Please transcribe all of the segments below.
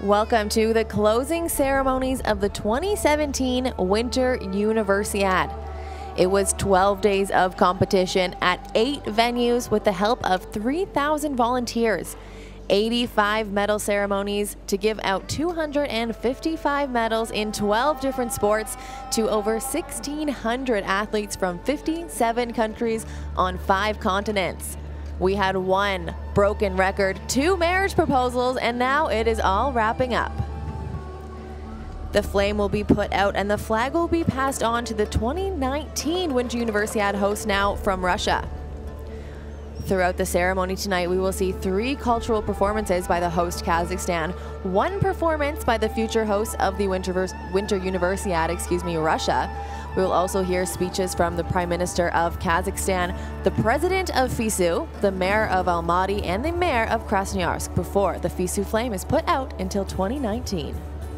Welcome to the closing ceremonies of the 2017 Winter Universiade. It was 12 days of competition at 8 venues with the help of 3,000 volunteers, 85 medal ceremonies to give out 255 medals in 12 different sports to over 1,600 athletes from 57 countries on 5 continents. We had 1 broken record, 2 marriage proposals, and now it is all wrapping up. The flame will be put out and the flag will be passed on to the 2019 Winter Universiade host now from Russia. Throughout the ceremony tonight, we will see 3 cultural performances by the host Kazakhstan, 1 performance by the future host of the Winter Universiade, Russia. We will also hear speeches from the Prime Minister of Kazakhstan, the President of FISU, the Mayor of Almaty, and the Mayor of Krasnoyarsk before the FISU flame is put out until 2019.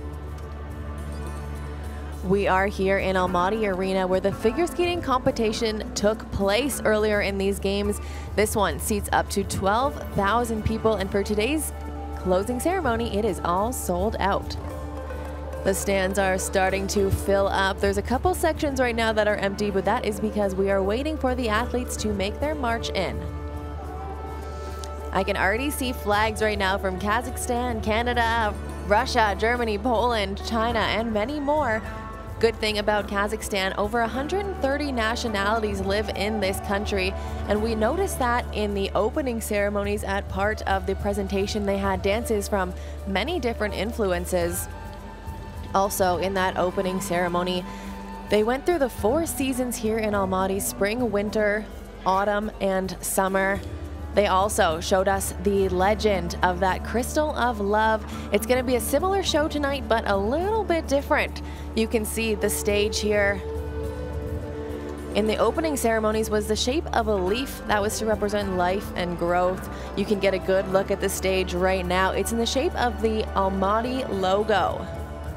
We are here in Almaty Arena where the figure skating competition took place earlier in these games. This one seats up to 12,000 people, and for today's closing ceremony, it is all sold out. The stands are starting to fill up. There's a couple sections right now that are empty, but that is because we are waiting for the athletes to make their march in. I can already see flags right now from Kazakhstan, Canada, Russia, Germany, Poland, China, and many more. Good thing about Kazakhstan, over 130 nationalities live in this country, and we noticed that in the opening ceremonies at part of the presentation. They had dances from many different influences. Also in that opening ceremony, they went through the 4 seasons here in Almaty: spring, winter, autumn, and summer. They also showed us the legend of that Crystal of Love. It's going to be a similar show tonight, but a little bit different. You can see the stage here. In the opening ceremonies was the shape of a leaf that was to represent life and growth. You can get a good look at the stage right now. It's in the shape of the Almaty logo.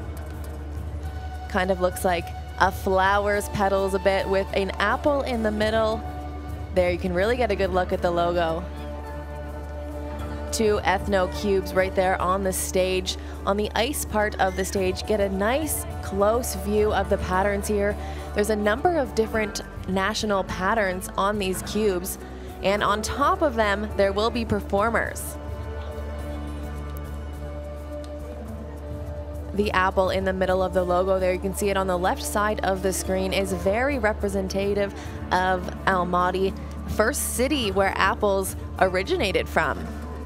Kind of looks like a flower's petals a bit with an apple in the middle. There you can really get a good look at the logo. 2 ethno cubes right there on the stage. On the ice part of the stage, get a nice close view of the patterns here. There's a number of different national patterns on these cubes, and on top of them there will be performers. The apple in the middle of the logo there, you can see it on the left side of the screen, is very representative of Almaty, first city where apples originated from.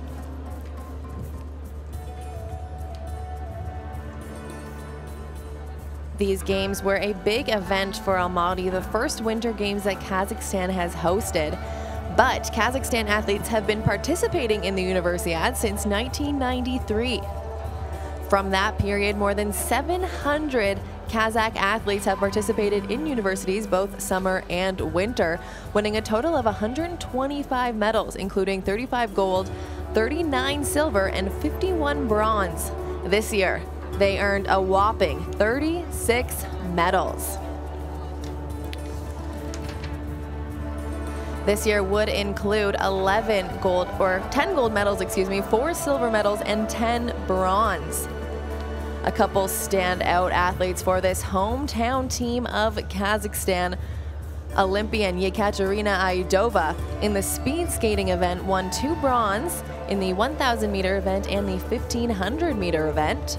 These games were a big event for Almaty, the first winter games that Kazakhstan has hosted. But Kazakhstan athletes have been participating in the Universiade since 1993. From that period, more than 700 Kazakh athletes have participated in universities, both summer and winter, winning a total of 125 medals, including 35 gold, 39 silver, and 51 bronze. This year, they earned a whopping 36 medals. This year would include 10 gold medals, 4 silver medals, and 10 bronze. A couple standout athletes for this hometown team of Kazakhstan. Olympian Yekaterina Aidova in the speed skating event won 2 bronze in the 1,000 meter event and the 1,500 meter event.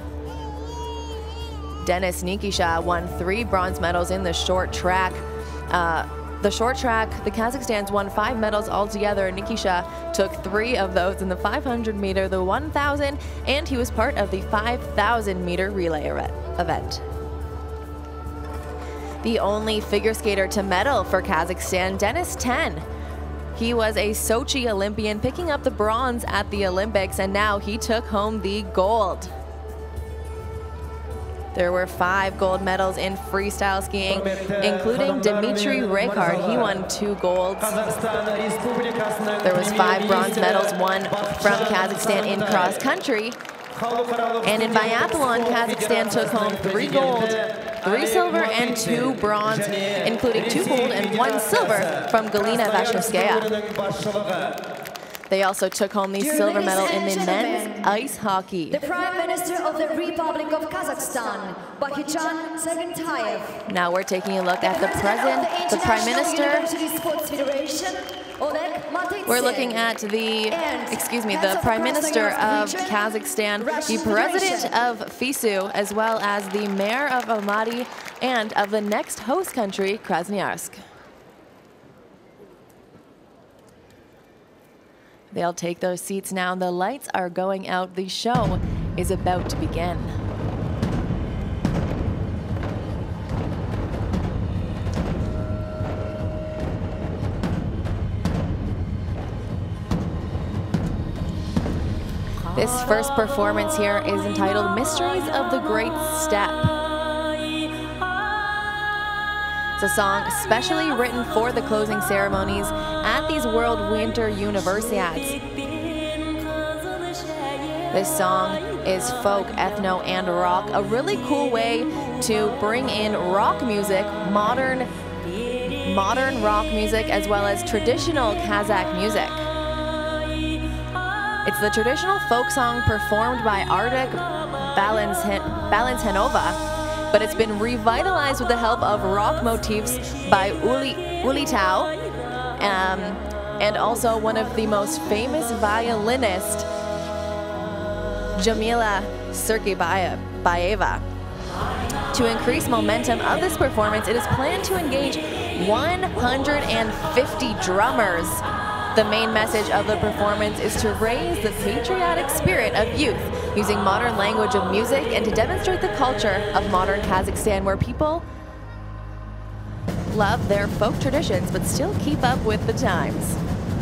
Denis Nikisha won 3 bronze medals in the short track. The short track, the Kazakhstans won 5 medals altogether. Nikisha took 3 of those in the 500 meter, the 1,000, and he was part of the 5,000 meter relay event. The only figure skater to medal for Kazakhstan, Denis 10. He was a Sochi Olympian, picking up the bronze at the Olympics, and now he took home the gold. There were 5 gold medals in freestyle skiing, including Dmitry Rekard. He won 2 golds. There was 5 bronze medals won from Kazakhstan in cross country. And in biathlon, Kazakhstan took home 3 gold, 3 silver, and 2 bronze, including 2 gold and 1 silver from Galina Vashnovskaya. They also took home the silver medal in the men's ice hockey. The Prime Minister of the Republic of Kazakhstan, Bakytzhan Sagintayev. Now we're taking a look at the President, the Prime Minister. Oleg, Matytsin. We're looking at the Prime Minister of Kazakhstan, the President of FISU, as well as the Mayor of Almaty and of the next host country, Krasnoyarsk. They'll take those seats now. The lights are going out. The show is about to begin. This first performance here is entitled Mysteries of the Great Steppe. It's a song specially written for the closing ceremonies at these World Winter Universiades. This song is folk, ethno, and rock, a really cool way to bring in rock music, modern rock music, as well as traditional Kazakh music. It's the traditional folk song performed by Artek Balanzhanova, but it's been revitalized with the help of rock motifs by Ulitau, and also one of the most famous violinists, Jamila Sergebayeva. To increase momentum of this performance, it is planned to engage 150 drummers. The main message of the performance is to raise the patriotic spirit of youth using modern language of music and to demonstrate the culture of modern Kazakhstan, where people love their folk traditions but still keep up with the times.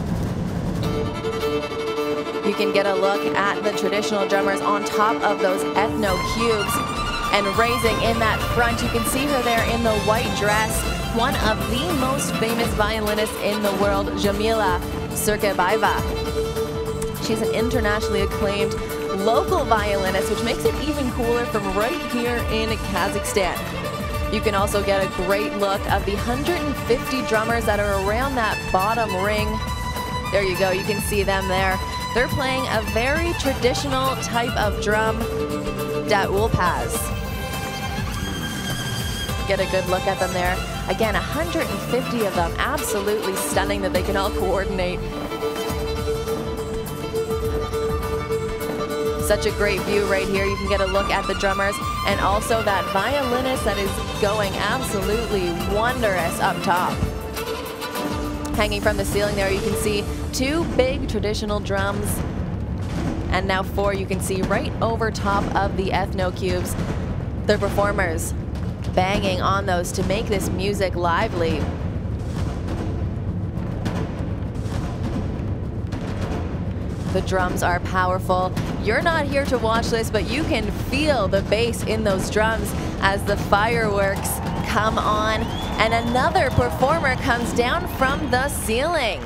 You can get a look at the traditional drummers on top of those ethno cubes and raising in that front. You can see her there in the white dress, one of the most famous violinists in the world, Jamila Sergebayeva. She's an internationally acclaimed local violinist, which makes it even cooler from right here in Kazakhstan. You can also get a great look of the 150 drummers that are around that bottom ring. There you go, you can see them there. They're playing a very traditional type of drum, Daulpaz. Get a good look at them there. Again, 150 of them, absolutely stunning that they can all coordinate. Such a great view right here. You can get a look at the drummers and also that violinist that is going absolutely wondrous up top. Hanging from the ceiling there, you can see 2 big traditional drums, and now 4 you can see right over top of the ethno cubes. The performers banging on those to make this music lively. The drums are powerful. You're not here to watch this, but you can feel the bass in those drums as the fireworks come on and another performer comes down from the ceiling.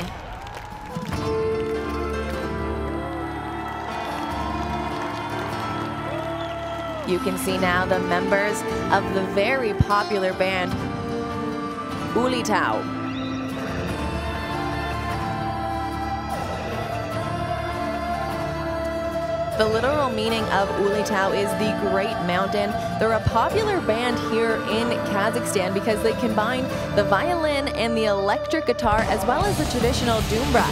You can see now the members of the very popular band Ulitau. The literal meaning of Ulitau is the Great Mountain. They're a popular band here in Kazakhstan because they combine the violin and the electric guitar as well as the traditional dumbra.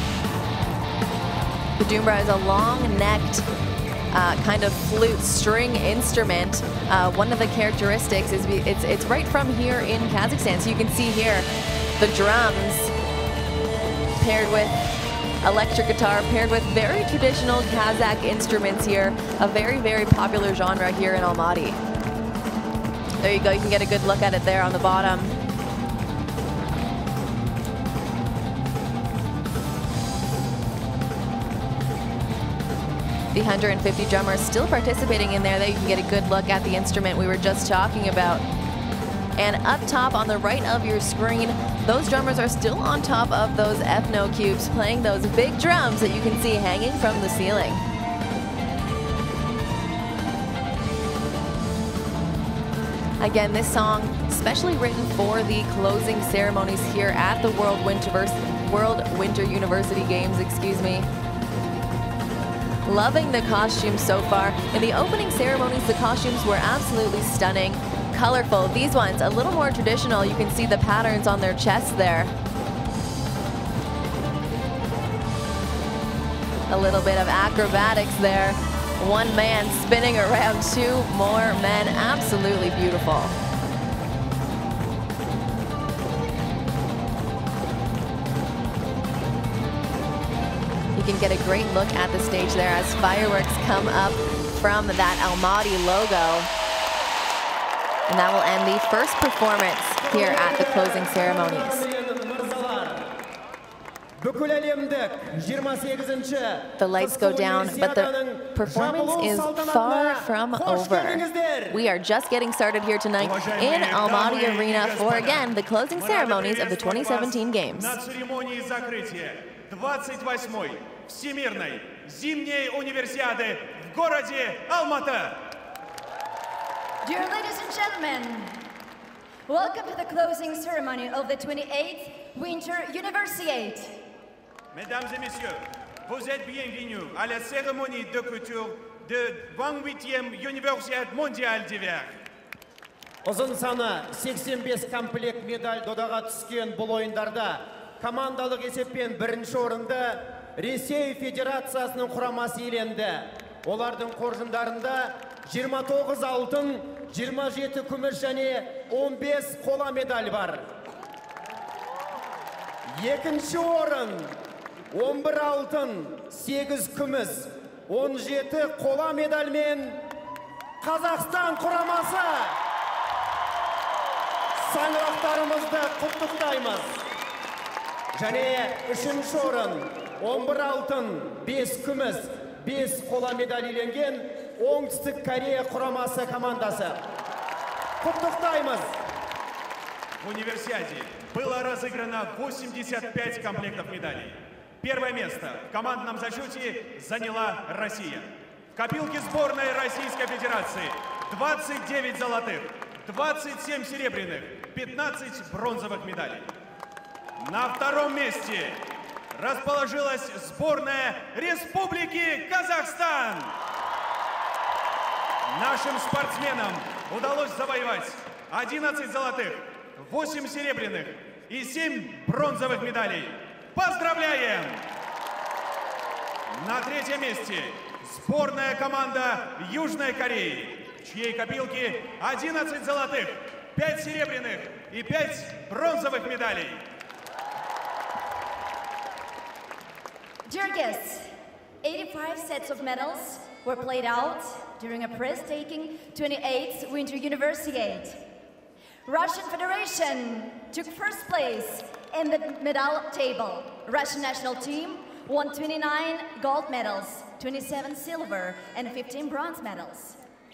The dumbra is a long-necked kind of flute string instrument. One of the characteristics is it's right from here in Kazakhstan. So you can see here the drums paired with electric guitar, paired with very traditional Kazakh instruments here. A very, very popular genre here in Almaty. There you go, you can get a good look at it there on the bottom. The 150 drummers still participating in there. There you can get a good look at the instrument we were just talking about. And up top on the right of your screen, those drummers are still on top of those ethno cubes, playing those big drums that you can see hanging from the ceiling. Again, this song, specially written for the closing ceremonies here at the World Winter World Winter Universiade Games, excuse me. Loving the costumes so far. In the opening ceremonies, the costumes were absolutely stunning, colorful. These ones, a little more traditional. You can see the patterns on their chests there. A little bit of acrobatics there. One man spinning around two more men. Absolutely beautiful. You can get a great look at the stage there as fireworks come up from that Almaty logo. And that will end the first performance here at the closing ceremonies. The lights go down, but the performance is far from over. We are just getting started here tonight in Almaty Arena for, again, the closing ceremonies of the 2017 Games. 28-й Всемирной зимней универсиады в городе Алматы. Dear ladies and gentlemen, welcome to the closing ceremony of the 28th Winter Universiade. Mesdames et messieurs, vous êtes bienvenus à la cérémonie de clôture de 28e Universiade mondiale d'hiver. Uzun sаны 85 комплект медаль додаға түскен бұл ойындарда командалық есеппен бірінші орынды Ресей Федерациясының құрамасы иеленді. Олардың қоржындарында 29 алтын, 27 күміс және 15 қола медаль бар. Екінші орын 11 алтын, 8 күміс, 17 қола медальмен Қазақстан құрамасы. Саңырақтарымызды құттықтаймыз. Және үшінші орын 11 алтын, 5 күміс, 5 қола медаль иеленген Оңтүстік Корея құрамасы командасы. Құттықтаймыз. В универсиаде было разыграно 85 комплектов медалей. Первое место в командном зачете заняла Россия. В копилке сборной Российской Федерации 29 золотых, 27 серебряных, 15 бронзовых медалей. На втором месте расположилась сборная Республики Казахстан. Нашим спортсменам удалось завоевать 11 золотых, 8 серебряных и 7 бронзовых медалей. Поздравляем! На третьем месте сборная команда Южной Кореи, в чьей копилке 11 золотых, 5 серебряных и 5 бронзовых медалей. Dear guests, 85 sets of medals were played out during a breathtaking 28th Winter Universiade. Russian Federation took first place in the medal table. Russian national team won 29 gold medals, 27 silver and 15 bronze medals.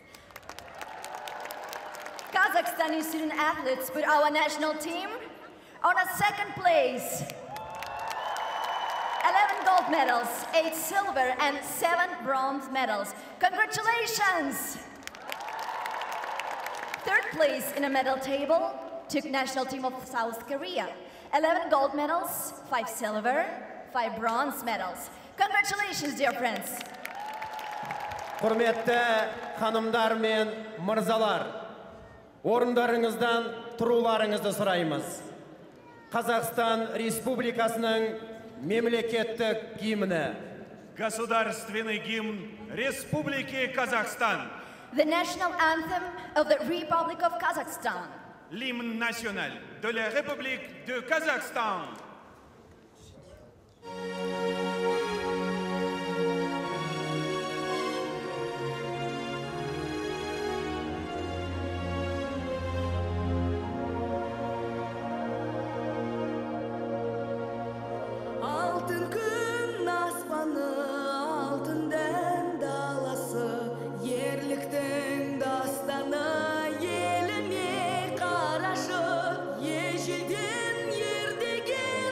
Kazakhstani student athletes put our national team on a second place. 11 gold medals, 8 silver and 7 bronze medals. Congratulations! Third place in a medal table took national team of South Korea. 11 gold medals, 5 silver, 5 bronze medals. Congratulations, dear friends. Құрметті ханымдар мен мырзалар, орындарыңыздан тұруларыңызды сұраймыз. Қазақстан Республикасының мемлекеттік гимні. Государственный гимн Республики Казахстан. The national anthem of the Republic of Kazakhstan. L'hymne national de la République de Kazakhstan. Алтын күн аспаны, алтын даласы, ерліктің дастаны, еліме қарашы, ежелден ердеген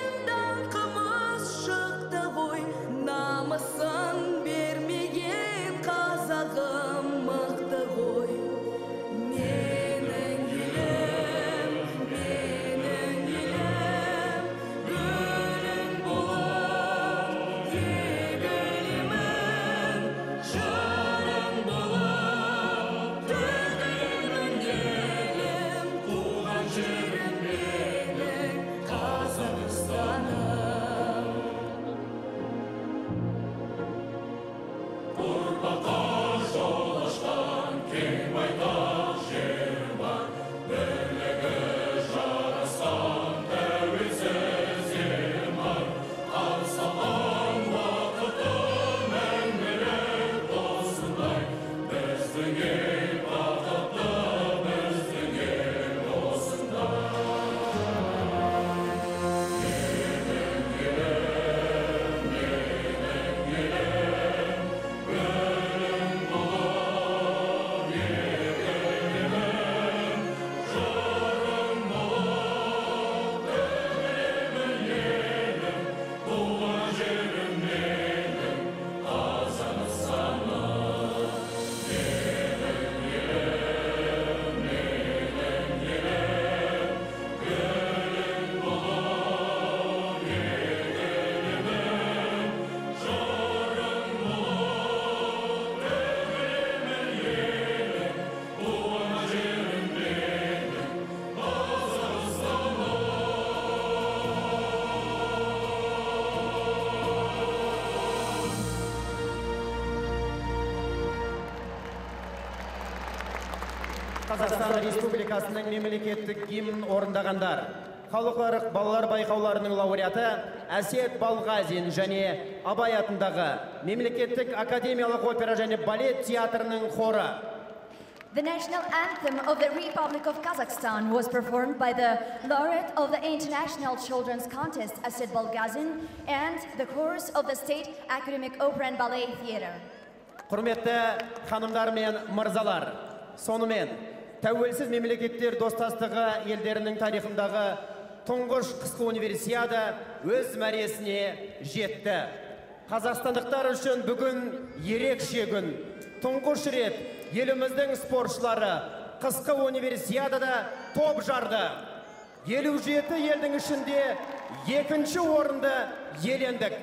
Kazakhstan Respublikasының мемлекеттік гимн орындағандар. Халықаралық балалар байқауларының лауреаты Әсет Балғазин және Абай атындағы мемлекеттік академиялық опера және балет театрының хоры. The national anthem of the Republic of Kazakhstan was performed by the laureate of the International Children's Contest, Aset Balgazin, and the chorus of the State Academic Opera and Ballet Theatre. Құрметті ханымдар мен мырзалар, сонымен тәуелсіз мемлекеттер достастығы елдерінің тарихындағы тұңғыш қысқы универсиада өз мәресіне жетті. Қазақстандықтар үшін бүгін ерекше күн. Тұңғыш рет еліміздің спортшылары қысқы универсиадада топ жарды. 57 елдің ішінде екінші орынды иелендік.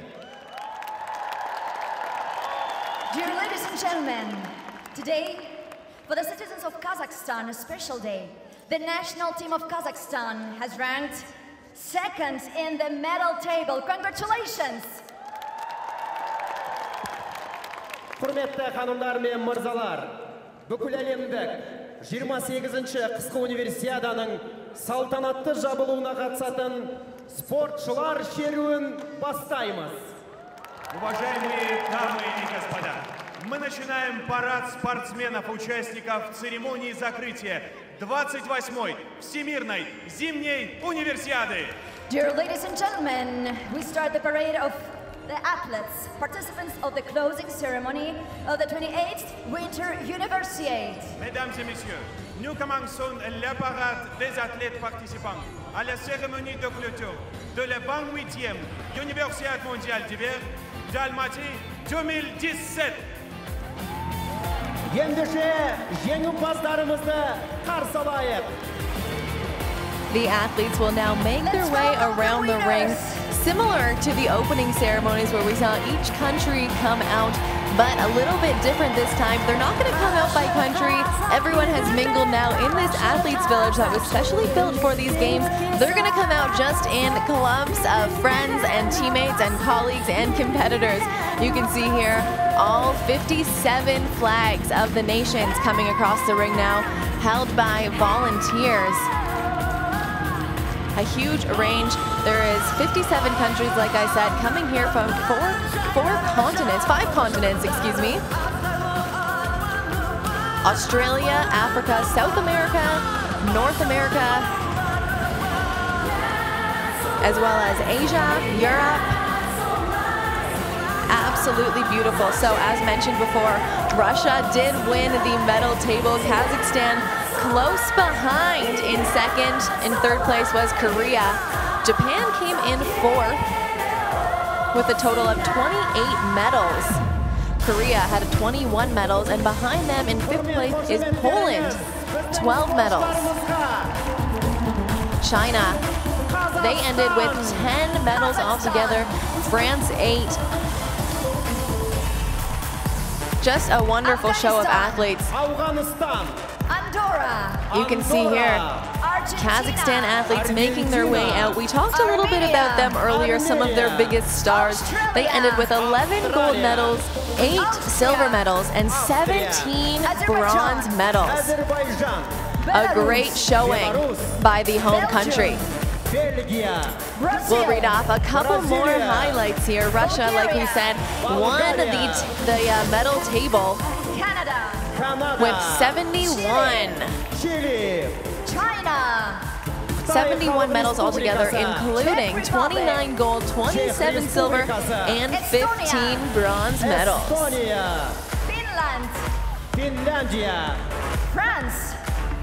Dear ladies and gentlemen, today, for the citizens of Kazakhstan, a special day. The national team of Kazakhstan has ranked second in the medal table. Congratulations! Құрметті ханымдар мен мырзалар, бүкіл әлемдік 28-ші қысқы универсиаданың салтанатты жабылуына қатысатын спортшылар шеруін бастаймыз. Уважаемые дамы и господа, мы начинаем парад спортсменов-участников церемонии закрытия 28-й Всемирной зимней универсиады. Dear ladies and gentlemen, we start the parade of the athletes, participants of the closing ceremony of the 28th Winter Universiade. Mesdames et messieurs, nous commençons la parade des athlètes participants à la cérémonie de clôture de la 28e Universiade mondiale d'hiver d'Almaty 2017. Ендеше жеңімпаздарымызды қарсы алайық. The athletes will now make their way around the ring, similar to the opening ceremonies where we saw each country come out, but a little bit different this time. They're not going to come out by country. Everyone has mingled now in this athletes village that was specially built for these games. They're going to come out just in clumps of friends and teammates and colleagues and competitors. You can see here all 57 flags of the nations coming across the ring now, held by volunteers. A huge range. There is 57 countries, like I said, coming here from five continents, excuse me. Australia, Africa, South America, North America, as well as Asia, Europe. Absolutely beautiful. So as mentioned before, Russia did win the medal table. Kazakhstan close behind in second. In third place was Korea. Japan came in fourth with a total of 28 medals. Korea had 21 medals, and behind them in fifth place is Poland, 12 medals. China, they ended with 10 medals altogether. France, 8. Just a wonderful show of athletes. You can see here Kazakhstan athletes making their way out. We talked a little bit about them earlier, some of their biggest stars. They ended with 11 gold medals, 8 silver medals, and 17 bronze medals. A great showing by the home country. We'll read off a couple more highlights here. Russia, like we said, won the medal table with 71. China. 71 medals altogether, including 29 gold, 27 silver, and 15 bronze medals. Finland. Finlandia. France.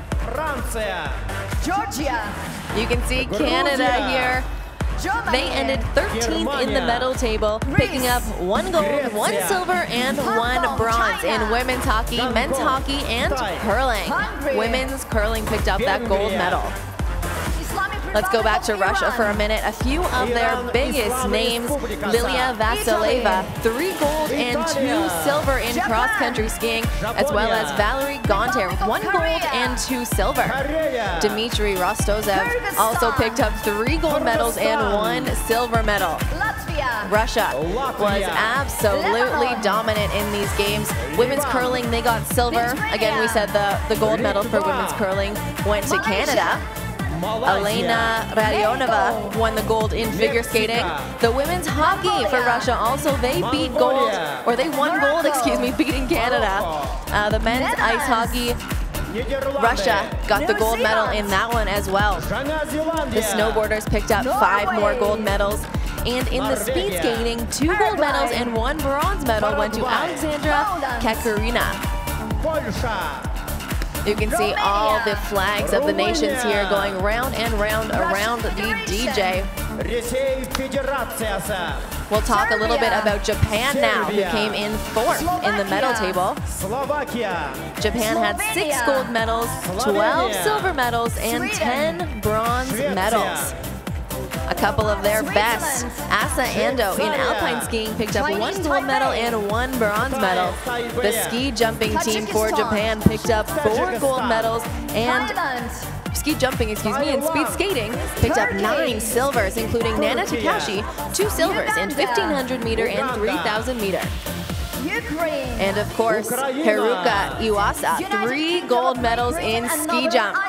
Georgia. You can see Canada here. They ended 13th in the medal table, picking up 1 gold, 1 silver, and 1 bronze in women's hockey, men's hockey, and curling. Women's curling picked up that gold medal. Let's go back to Russia for a minute. A few of their biggest names: Lilia Vasileva, 3 gold and 2 silver in cross-country skiing, as well as Valery Gonter with 1 gold and 2 silver. Dmitry Rostozev also picked up 3 gold medals and 1 silver medal. Latvia. Russia was absolutely dominant in these games. Women's curling, they got silver. Again, we said the gold medal for women's curling went to Canada. Elena Radionova won the gold in figure skating. The women's hockey for Russia also, they beat gold, or they won gold, excuse me, beating Canada. The men's ice hockey, Russia got the gold medal in that one as well. The snowboarders picked up 5 more gold medals. And in the speed skating, 2 gold medals and 1 bronze medal went to Alexandra Kakarina. You can see all the flags of the nations here going round and round around the DJ. We'll talk a little bit about Japan now, who came in 4th in the medal table. Japan had 6 gold medals, 12 silver medals, and 10 bronze medals. A couple of their best. Asa Ando in alpine skiing picked up 1 gold medal and 1 bronze medal. The ski jumping team for Japan picked up 4 gold medals and ski jumping, excuse me, and speed skating picked up 9 silvers, including Nana Takashi, 2 silvers in 1500 meter and 3000 meter. And of course, Haruka Iwasa, 3 gold medals in ski jump.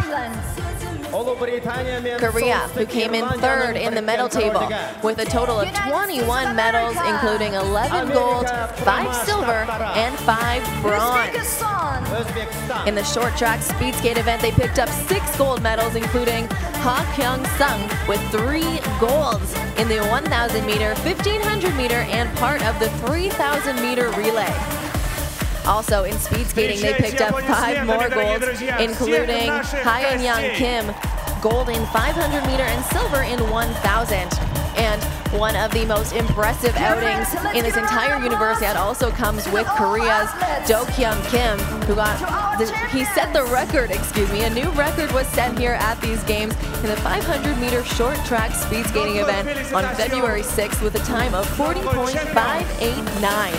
Korea, who came in 3rd in the medal table with a total of 21 medals, including 11 gold, 5 silver, and 5 bronze. In the short track speed skate event, they picked up 6 gold medals, including Ha Kyung-sung with 3 golds in the 1000 meter, 1500 meter, and part of the 3000 meter relay. Also in speed skating, they picked up 5 more golds, including Hyeon-young Kim, gold in 500 meter and silver in 1000. And one of the most impressive outings in this entire Universiade also comes with Korea's Do-kyung Kim, who he set the record, excuse me, a new record was set here at these games in the 500 meter short track speed skating event on February 6th with a time of 40.589.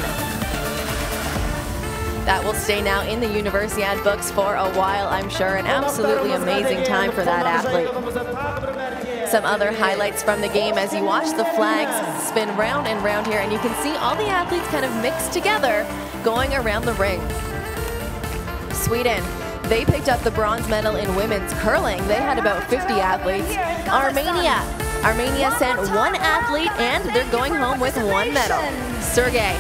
That will stay now in the Universiade books for a while, I'm sure. An absolutely amazing time for that athlete. Some other highlights from the game as you watch the flags spin round and round here, and you can see all the athletes kind of mixed together going around the ring. Sweden, they picked up the bronze medal in women's curling. They had about 50 athletes. Armenia sent 1 athlete, and they're going home with 1 medal. Sergei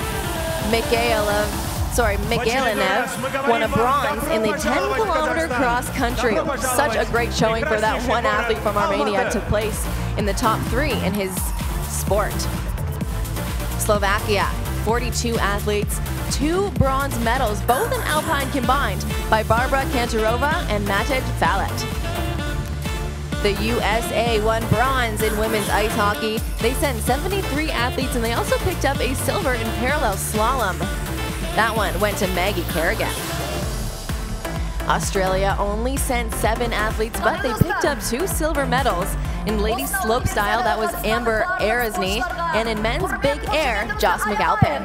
Mikhailev won a bronze in the 10-kilometer cross country. Such a great showing for that 1 athlete from Armenia to place in the top 3 in his sport. Slovakia, 42 athletes, 2 bronze medals, both in alpine combined, by Barbara Kantarova and Matyt Falet. The USA won bronze in women's ice hockey. They sent 73 athletes, and they also picked up a silver in parallel slalom. That one went to Maggie Kerrigan. Australia only sent 7 athletes, but they picked up 2 silver medals. In ladies slopestyle, that was Amber Erasny, and in men's big air, Joss McAlpin.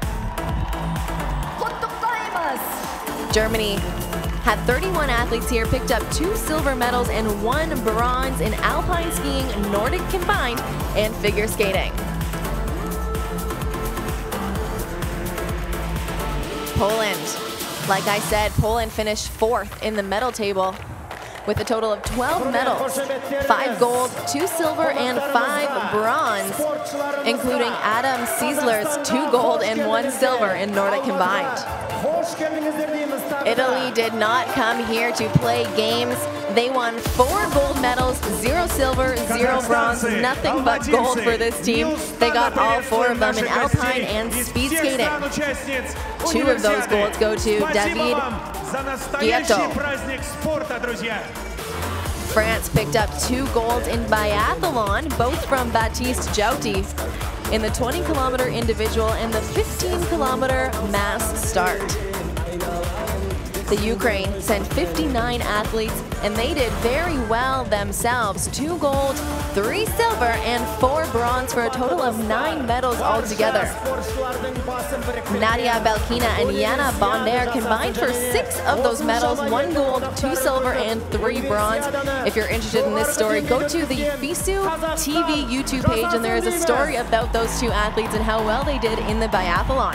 Germany had 31 athletes here, picked up 2 silver medals and 1 bronze in alpine skiing, Nordic combined, and figure skating. Poland. Like I said, Poland finished 4th in the medal table with a total of 12 medals, 5 gold, 2 silver, and 5 bronze, including Adam Ciesler's 2 gold and 1 silver in Nordic combined. Italy did not come here to play games. They won 4 gold medals, 0 silver, 0 bronze, nothing but gold for this team. They got all 4 of them in alpine and speed skating. 2 of those golds go to David Guietto. France picked up 2 golds in biathlon, both from Baptiste Jouty, in the 20-kilometer individual and the 15-kilometer mass start. The Ukraine sent 59 athletes, and they did very well themselves. 2 gold, 3 silver, and 4 bronze for a total of 9 medals altogether. Nadia Belkina and Yana Bonder combined for 6 of those medals, 1 gold, 2 silver, and 3 bronze. If you're interested in this story, go to the FISU TV YouTube page, and there is a story about those 2 athletes and how well they did in the biathlon.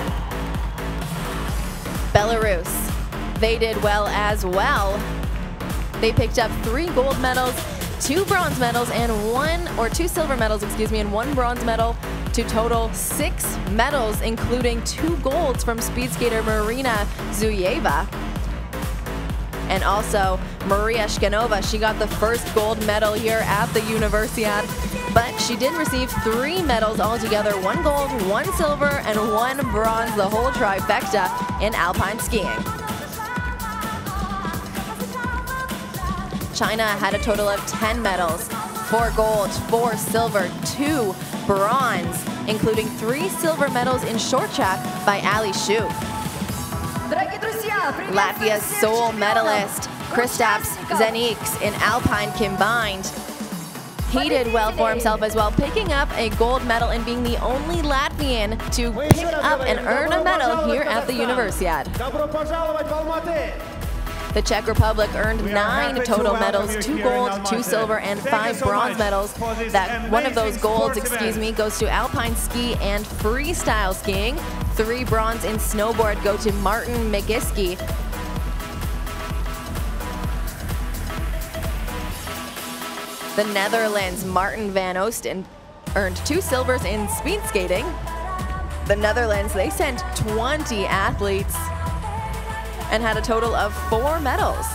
Belarus, they did well as well. They picked up 3 gold medals, 2 bronze medals, and 2 silver medals, and 1 bronze medal, to total 6 medals, including 2 golds from speed skater Marina Zuyeva. And also Maria Shkanova, she got the first gold medal here at the Universiade, but she did receive 3 medals altogether, 1 gold, 1 silver, and 1 bronze, the whole trifecta in alpine skiing. China had a total of 10 medals, 4 gold, 4 silver, 2 bronze, including 3 silver medals in short track by Ali Shu. Latvia's sole medalist, Kristaps Zeniks, in alpine combined. He did well for himself as well, picking up a gold medal and being the only Latvian to pick up and earn a medal here at the Universiade. The Czech Republic earned 9 total medals, 2 gold, 2 silver, and 5 bronze medals. One of those golds, goes to alpine ski and freestyle skiing. 3 bronze in snowboard go to Martin Megiski. The Netherlands' Martin van Oosten earned 2 silvers in speed skating. The Netherlands, they sent 20 athletes and had a total of 4 medals.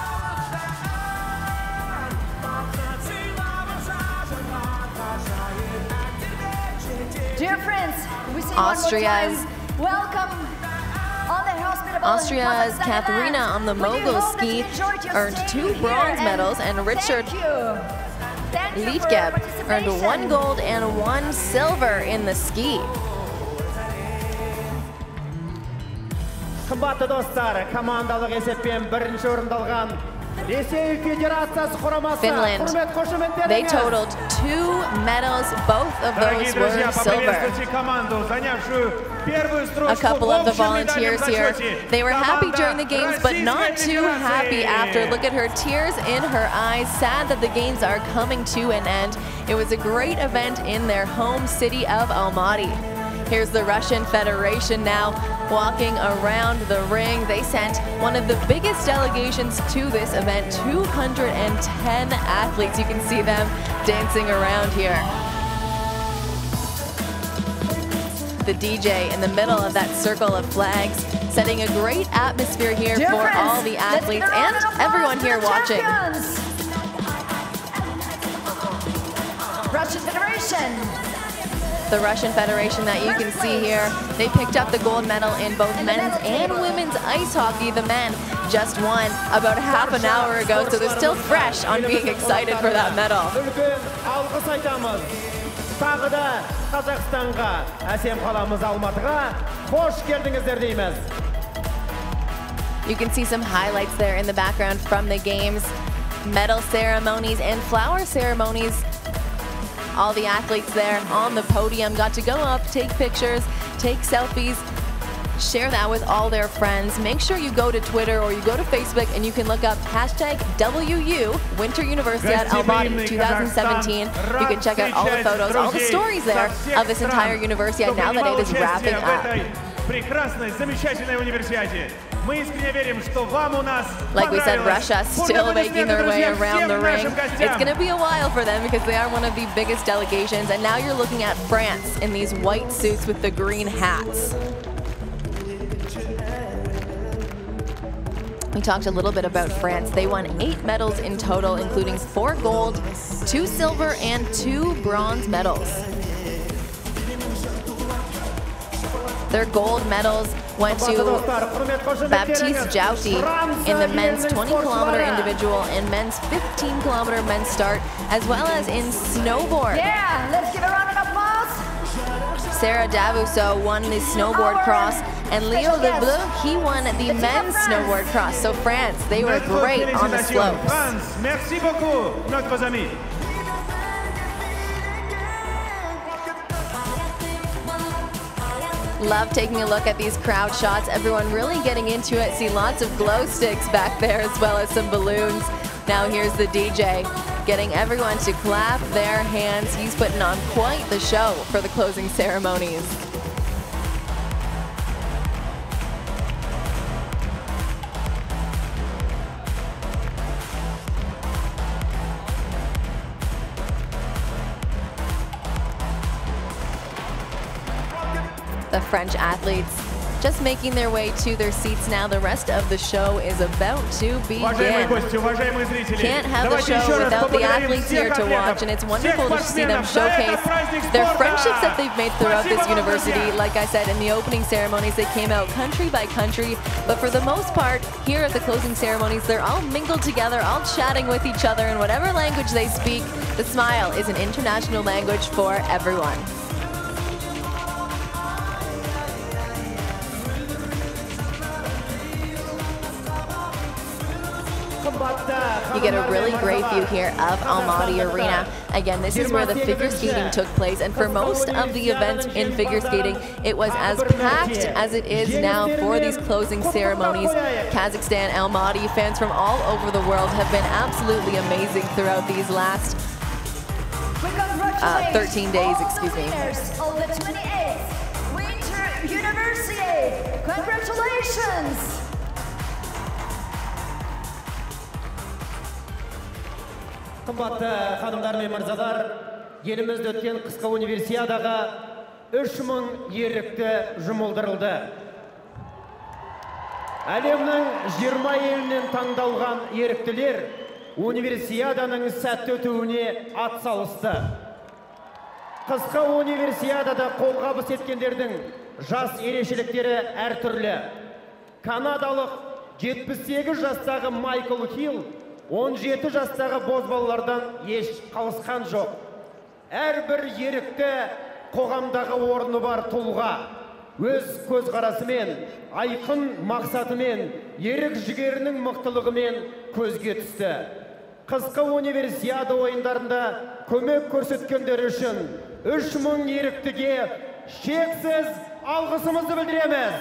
Dear friends, we see Austria's Katharina on the mogul ski earned 2 bronze medals, and Richard Liedgeb earned 1 gold and 1 silver in the ski. Қымбатты достар, командалық есеппен бірінші орынды алған Ресей Федерациясы құрамасы. Finland, they totaled 2 medals, both of those were silver. A couple of the volunteers here, they were happy during the games, but not too happy after. Look at her tears in her eyes, sad that the games are coming to an end. It was a great event in their home city of Almaty. Here's the Russian Federation now walking around the ring. They sent one of the biggest delegations to this event, 210 athletes. You can see them dancing around here. The DJ in the middle of that circle of flags, setting a great atmosphere here for all the athletes and everyone here watching. Russian Federation. The Russian Federation that you can see here, they picked up the gold medal in both men's and women's ice hockey. The men just won about half an hour ago, so they're still fresh on being excited for that medal. Тағы да Қазақстанға, әсем қаламыз Алматыға қош келдіңіздер дейміз. You can see some highlights there in the background from the games, medal ceremonies and flower ceremonies. All the athletes there on the podium got to go up, take pictures, take selfies, share that with all their friends. Make sure you go to Twitter or you go to Facebook and you can look up #WU Winter Universiade Almaty 2017. You can check out all the photos, all the stories there of this entire Universiade now that it is wrapping up. Like we said, Russia still making their way around the ring. It's going to be a while for them because they are one of the biggest delegations. And now you're looking at France in these white suits with the green hats. We talked a little bit about France. They won 8 medals in total, including 4 gold, 2 silver, and 2 bronze medals. Their gold medals went to Bakytzhan in the men's 20-kilometer individual and men's 15-kilometer men's start, as well as in snowboard. Yeah, let's give a round of applause. Sarah Davuso won the snowboard cross, and Leo Lebleu, he won the men's snowboard cross. So France, they were great on the slopes. France, merci beaucoup, notre ami. Love taking a look at these crowd shots. Everyone really getting into it. See lots of glow sticks back there as well as some balloons. Now here's the DJ getting everyone to clap their hands. He's putting on quite the show for the closing ceremonies. The French athletes just making their way to their seats now. The rest of the show is about to begin. Can't have the show without the athletes here to watch, and it's wonderful to see them showcase their friendships that they've made throughout this university. Like I said, in the opening ceremonies, they came out country by country, but for the most part, here at the closing ceremonies, they're all mingled together, all chatting with each other in whatever language they speak. The smile is an international language for everyone. You get a really great view here of Almaty Arena. Again, this is where the figure skating took place, and for most of the events in figure skating, it was as packed as it is now for these closing ceremonies. Kazakhstan, Almaty, fans from all over the world have been absolutely amazing throughout these last 13 days, excuse me. Of the 28th Winter Universiade. Congratulations! Қымбатты ханымдар мен мырзалар, елімізде өткен қысқы универсиадаға 3000 ерікті жұмылдырылды. Әлемнің 20 елінен таңдалған еріктілер универсиаданың сәтті өтуіне атсалысты. Қысқы универсиадада қолғабыс еткендердің жас ерекшеліктері әртүрлі. Канадалық 78 жастағы Майкл Хилл 17 жастағы бозбалалардан еш қалысқан жоқ. Әрбір ерікті қоғамдағы орны бар тұлға өз көзқарасымен, айқын мақсатымен, ерік жігерінің мықтылығымен көзге түсті. Қысқы универсиада ойындарында көмек көрсеткендер үшін 3000 еріктіге шексіз алғысымызды білдіреміз.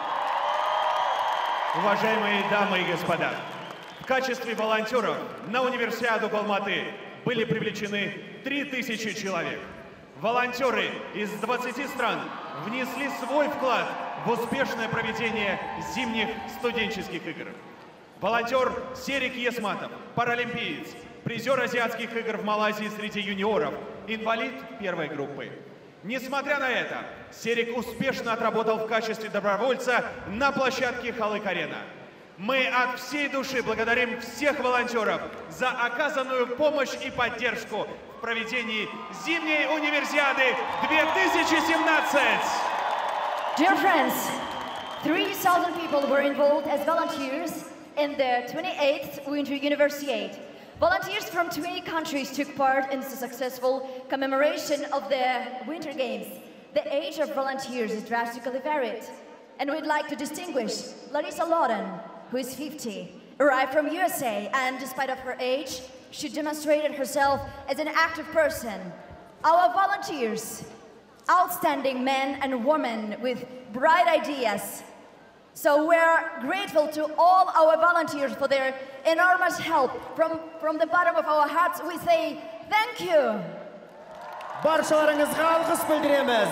Уважаемые дамы и господа, в качестве волонтеров на универсиаду в Алматы были привлечены 3000 человек. Волонтеры из 20 стран внесли свой вклад в успешное проведение зимних студенческих игр. Волонтер Серик Есматов, паралимпиец, призер азиатских игр в Малайзии среди юниоров, инвалид первой группы. Несмотря на это, Серик успешно отработал в качестве добровольца на площадке Алмаty Arena. Мы от всей души благодарим всех волонтеров за оказанную помощь и поддержку в проведении зимней универсиады 2017. Dear friends, 3,000 people were involved as volunteers in the 28th Winter Universiade. Volunteers from 20 countries took part in the successful commemoration of the Winter Games. The age of volunteers is drastically varied, and we'd like to distinguish Larissa Loden, who is 50, arrived from USA, and despite of her age, she demonstrated herself as an active person. Our volunteers, outstanding men and women with bright ideas. So we're grateful to all our volunteers for their enormous help. From the bottom of our hearts, we say thank you. Баршаларыңызға алғыс білдіреміз.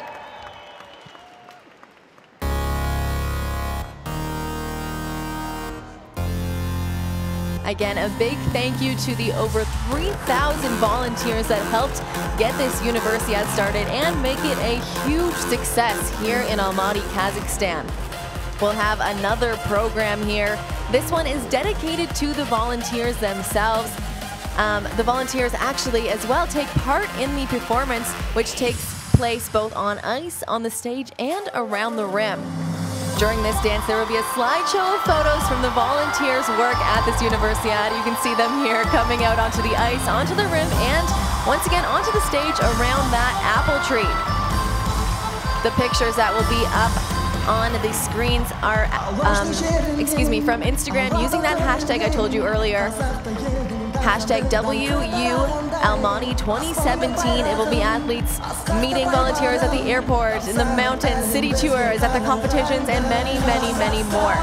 Again, a big thank you to the over 3,000 volunteers that helped get this Universiade started and make it a huge success here in Almaty, Kazakhstan. We'll have another program here. This one is dedicated to the volunteers themselves. The volunteers actually as well take part in the performance, which takes place both on ice, on the stage, and around the rim. During this dance, there will be a slideshow of photos from the volunteers' work at this Universiade. You can see them here coming out onto the ice, onto the rim, and once again onto the stage around that apple tree. The pictures that will be up on the screens are, from Instagram using that hashtag I told you earlier. Hashtag WU Almaty 2017. It will be athletes meeting volunteers at the airport, in the mountains, city tours, at the competitions, and many, many, many more.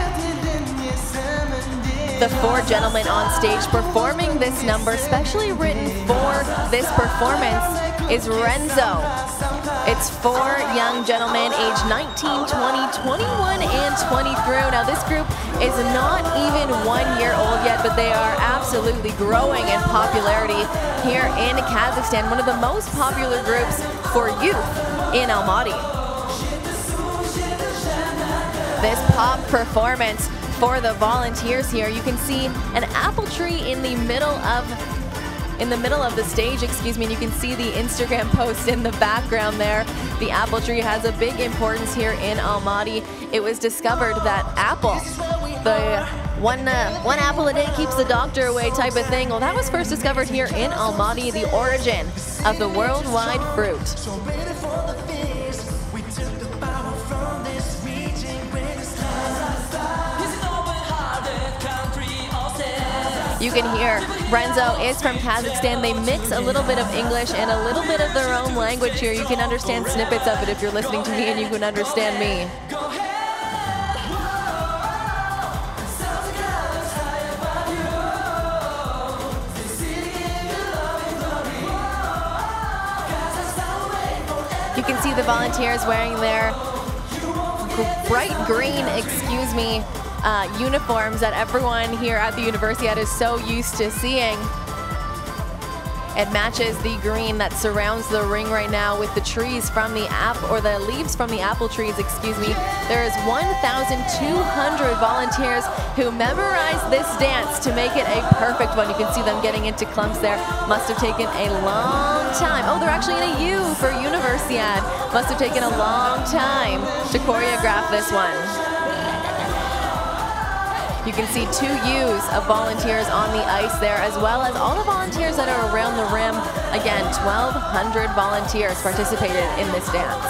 The 4 gentlemen on stage performing this number, specially written for this performance, is Renzo. It's 4 young gentlemen aged 19, 20, 21, and 23. Now this group is not even 1 year old yet, but they are absolutely growing in popularity here in Kazakhstan, one of the most popular groups for youth in Almaty. This pop performance for the volunteers here, you can see an apple tree in the middle of the stage, and you can see the Instagram post in the background there. The apple tree has a big importance here in Almaty. It was discovered that apple, the one apple a day keeps the doctor away type of thing, well, that was first discovered here in Almaty, the origin of the worldwide fruit. You can hear Renzo is from Kazakhstan. They mix a little bit of English and a little bit of their own language here. You can understand snippets of it if you're listening to me, and you can understand me. You can see the volunteers wearing their bright green, uniforms that everyone here at the Universiade is so used to seeing. It matches the green that surrounds the ring right now with the trees from the the leaves from the apple trees, There is 1,200 volunteers who memorized this dance to make it a perfect one. You can see them getting into clumps there. Must have taken a long time. Oh, they're actually in a U for Universiade. Must have taken a long time to choreograph this one. You can see 2 U's of volunteers on the ice there, as well as all the volunteers that are around the rim. Again, 1,200 volunteers participated in this dance.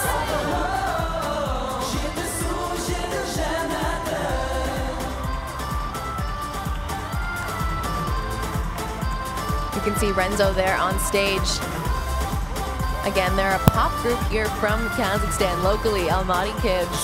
You can see Renzo there on stage. Again, they're a pop group here from Kazakhstan, locally, Almaty kids.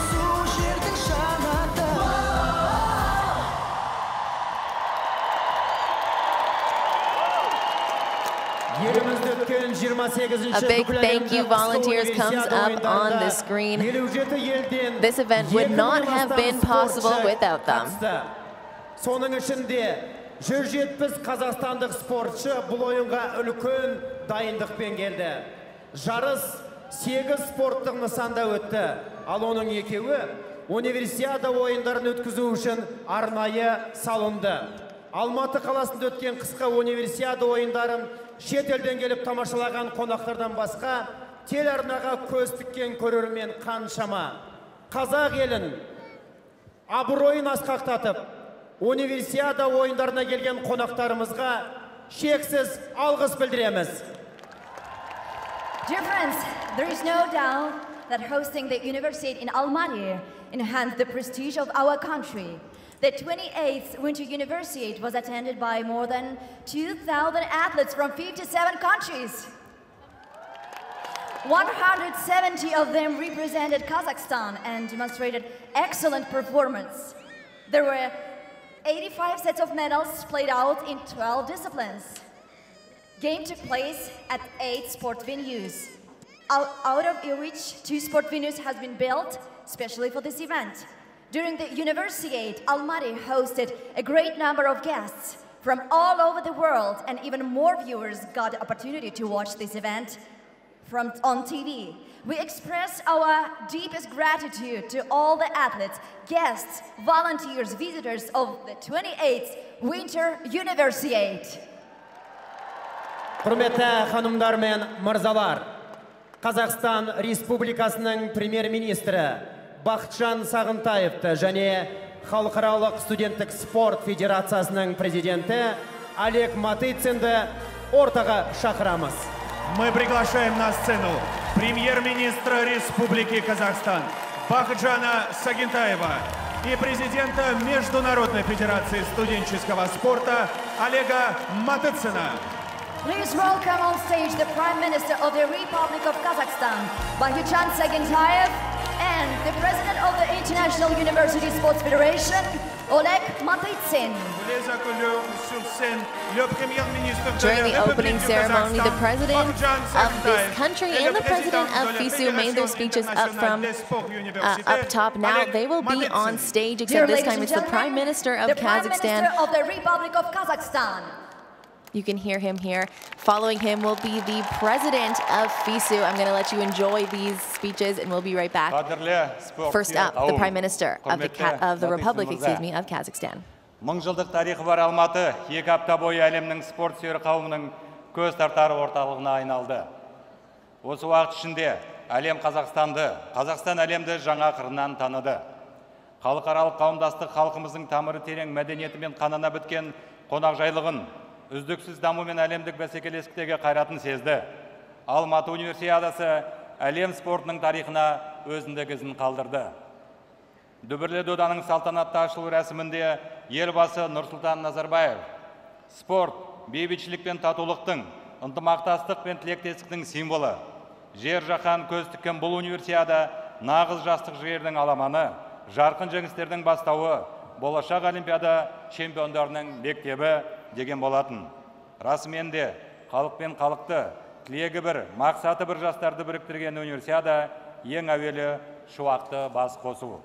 A big thank you, volunteers, comes up on the screen. This event would not have been possible without them. Соның ішінде 170 қазақстандық спортшы бұл ойынға үлкен дайындықпен келді. Жарыс 8 спорттық нысанда өтті, ал оның 2-і универсиада ойындарын өткізу үшін арнайы салынды. Алматы қаласында өткен қысқы универсиада ойындарын шет елден келіп тамашалаған қонақтардан басқа телеарнаға көз тіккен көрермен қаншама. Қазақ елін абыройын асқақтатып, универсиада ойындарына келген қонақтарымызға шексіз алғыс білдіреміз. Dear friends, there is no doubt that hosting the Universiade in Almaty enhanced the prestige of our country. The 28th Winter Universiade was attended by more than 2,000 athletes from 57 countries. 170 of them represented Kazakhstan and demonstrated excellent performance. There were 85 sets of medals played out in 12 disciplines. Game took place at 8 sport venues, out of which 2 sport venues has been built especially for this event. During the Universiade, Almaty hosted a great number of guests from all over the world, and even more viewers got the opportunity to watch this event on TV. We express our deepest gratitude to all the athletes, guests, volunteers, visitors of the 28th Winter Universiade. Құрметті ханымдар мен мырзалар, Қазақстан Республикасының премьер-министрі Bakytzhan Sagintayev және Халықаралық студенттік спорт федерациясының президенті Oleg Matytsinді ортаға шақырамыз. Мы приглашаем на сцену премьер-министра Республики Казахстан Bakytzhana Sagintayeва и президента Международной федерации студенческого спорта Олега Matytsina. Please welcome on stage the Prime Minister of the Republic of Kazakhstan, Bakytzhan Sagintayev, and the President of the International University Sports Federation, Oleg Matytsin. During the opening ceremony, the President of this country and the President of FISU made their speeches up top. Now they will be on stage, except this time it's the Prime Minister of Kazakhstan. The Prime Minister of the Republic of Kazakhstan. You can hear him here. Following him will be the President of FISU. I'm going to let you enjoy these speeches, and we'll be right back. First up, the Prime Minister of the Republic, of Kazakhstan. Мың жылдық тарихы бар Алматы 2 апта бойы әлемнің спорт сүйер қауымының көз тартар орталығына айналды. Осы уақыт ішінде әлем Қазақстанды, Қазақстан әлемді жаңа қырынан таныды. Халықаралық қауымдастық халқымыздың тамыры терең мәдениеті мен қанына біткен қонақжайлығын, үздіксіз даму мен әлемдік бәсекелестіктегі қайратын сезді. Almaty Universiadасы әлем спортының тарихына өзіндік ізін қалдырды. Дүбірлі доданың салтанатты ашылу рәсімінде елбасы Нұрсұлтан Назарбаев спорт, бейбітшілік пен татулықтың, ынтымақтастық пен тілектестіктің символы. Жер жаһан көз тіккен бұл универсиада нағыз жастық жігердің аламаны, жарқын жеңістердің бастауы, болашақ олимпиада чемпиондарының мектебі деген болатын. Расымен де халық пен халықты тілегі бір, мақсаты бір жастарды біріктірген универсиада ең әуелі шуақты бас қосу.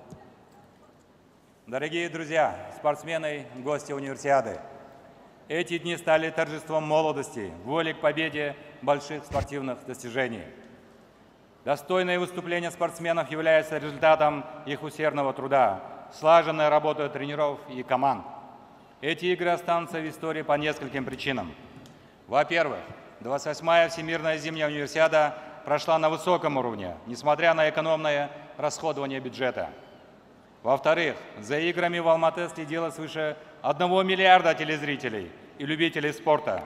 Дорогие друзья, спортсмены, гости универсиады, эти дни стали торжеством молодости, воли к победе больших спортивных достижений. Достойное выступление спортсменов является результатом их усердного труда, слаженной работы тренеров и команд. Эти игры останутся в истории по нескольким причинам. Во-первых, 28-я Всемирная зимняя универсиада прошла на высоком уровне, несмотря на экономное расходование бюджета. Во-вторых, за играми в Алматы следило свыше 1 миллиарда телезрителей и любителей спорта.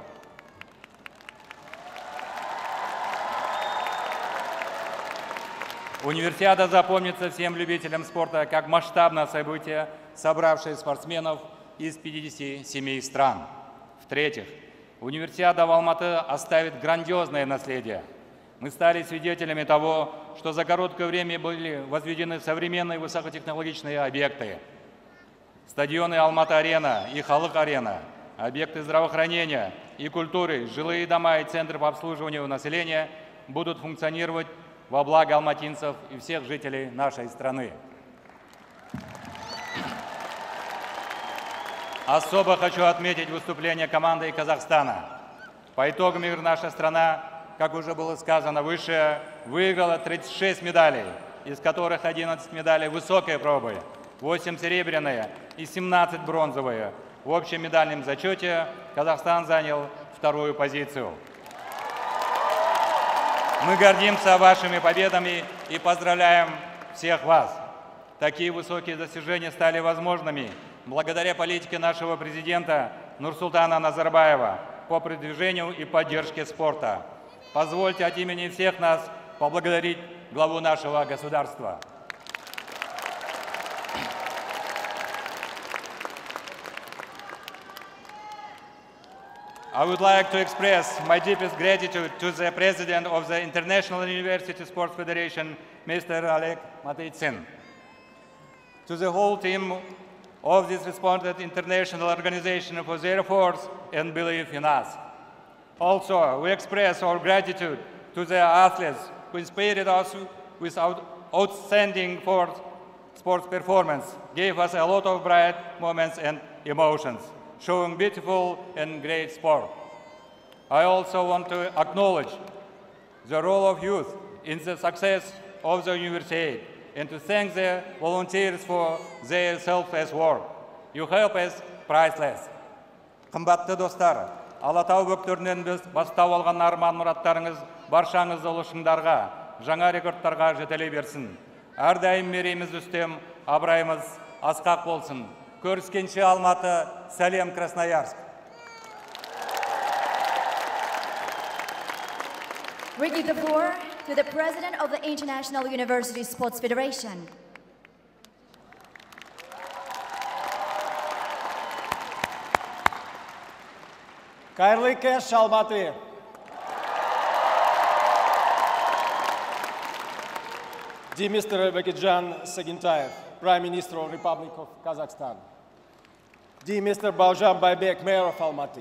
Универсиада запомнится всем любителям спорта как масштабное событие, собравшее спортсменов из 57 стран. В-третьих, универсиада в Алматы оставит грандиозное наследие. Мы стали свидетелями того, что за короткое время были возведены современные высокотехнологичные объекты. Стадионы Almaty Arena и Arena, объекты здравоохранения и культуры, жилые дома и центры по обслуживанию населения будут функционировать во благо алматинцев и всех жителей нашей страны. Особо хочу отметить выступление команды Казахстана. По итогам игр наша страна, как уже было сказано выше, выиграла 36 медалей, из которых 11 медалей высокой пробы, 8 серебряные и 17 бронзовые. В общем медальном зачете Казахстан занял 2-ю позицию. Мы гордимся вашими победами и поздравляем всех вас. Такие высокие достижения стали возможными благодаря политике нашего президента Нурсултана Назарбаева по продвижению и поддержке спорта. Позвольте от имени всех нас поблагодарить главу нашего государства. I would like to express my deepest gratitude to the President of the International University Sports Federation, Mr. Oleg Matytsin, to the whole team of this responsible international organization for their efforts and belief in us. Also, we express our gratitude to the athletes who inspired us with outstanding sports performance, gave us a lot of bright moments and emotions, showing beautiful and great sport. I also want to acknowledge the role of youth in the success of the university and to thank the volunteers for their selfless work. Your help is priceless. Қымбатты достар, Алатау бөктерінен біз бастау алған арман мұраттарыңыз баршаңызды ұлы шыңдарға, жаңа рекордтарға жетелей берсін. Әрдайым мерейіміз үстем, абырайымыз асқақ болсын. Көріскенше Алматы, сәлем Красноярск. We give the floor to the President of the International University Sports Federation. Kayrlı kez Almaty. Dear Mr. Bakytzhan Sagintayev, Prime Minister of the Republic of Kazakhstan. Dear Mr. Bauyrzhan Baibek, Mayor of Almaty.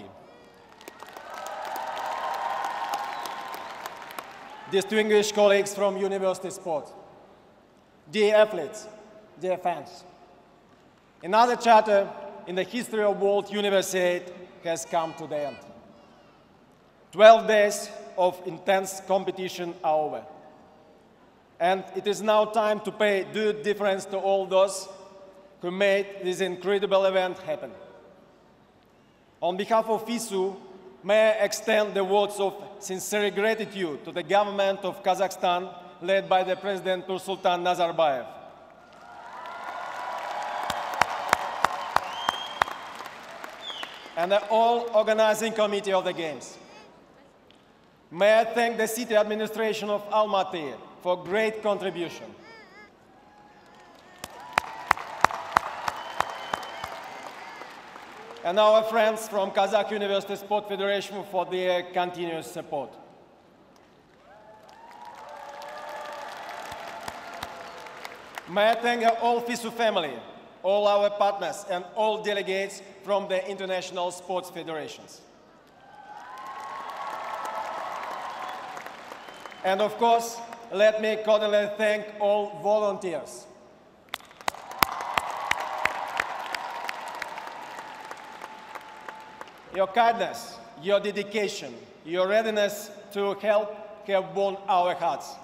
Distinguished colleagues from university sport. Dear athletes, dear fans. Another chapter in the history of World Universiade has come to the end. 12 days of intense competition are over. And it is now time to pay due deference to all those who made this incredible event happen. On behalf of FISU, may I extend the words of sincere gratitude to the government of Kazakhstan, led by the President Nursultan Nazarbayev. And the whole organizing committee of the Games. May I thank the city administration of Almaty for great contribution. And our friends from Kazakh University Sport Federation for their continuous support. May I thank the whole FISU family, all our partners, and all delegates from the international sports federations. And of course, let me cordially thank all volunteers. Your kindness, your dedication, your readiness to help have won our hearts.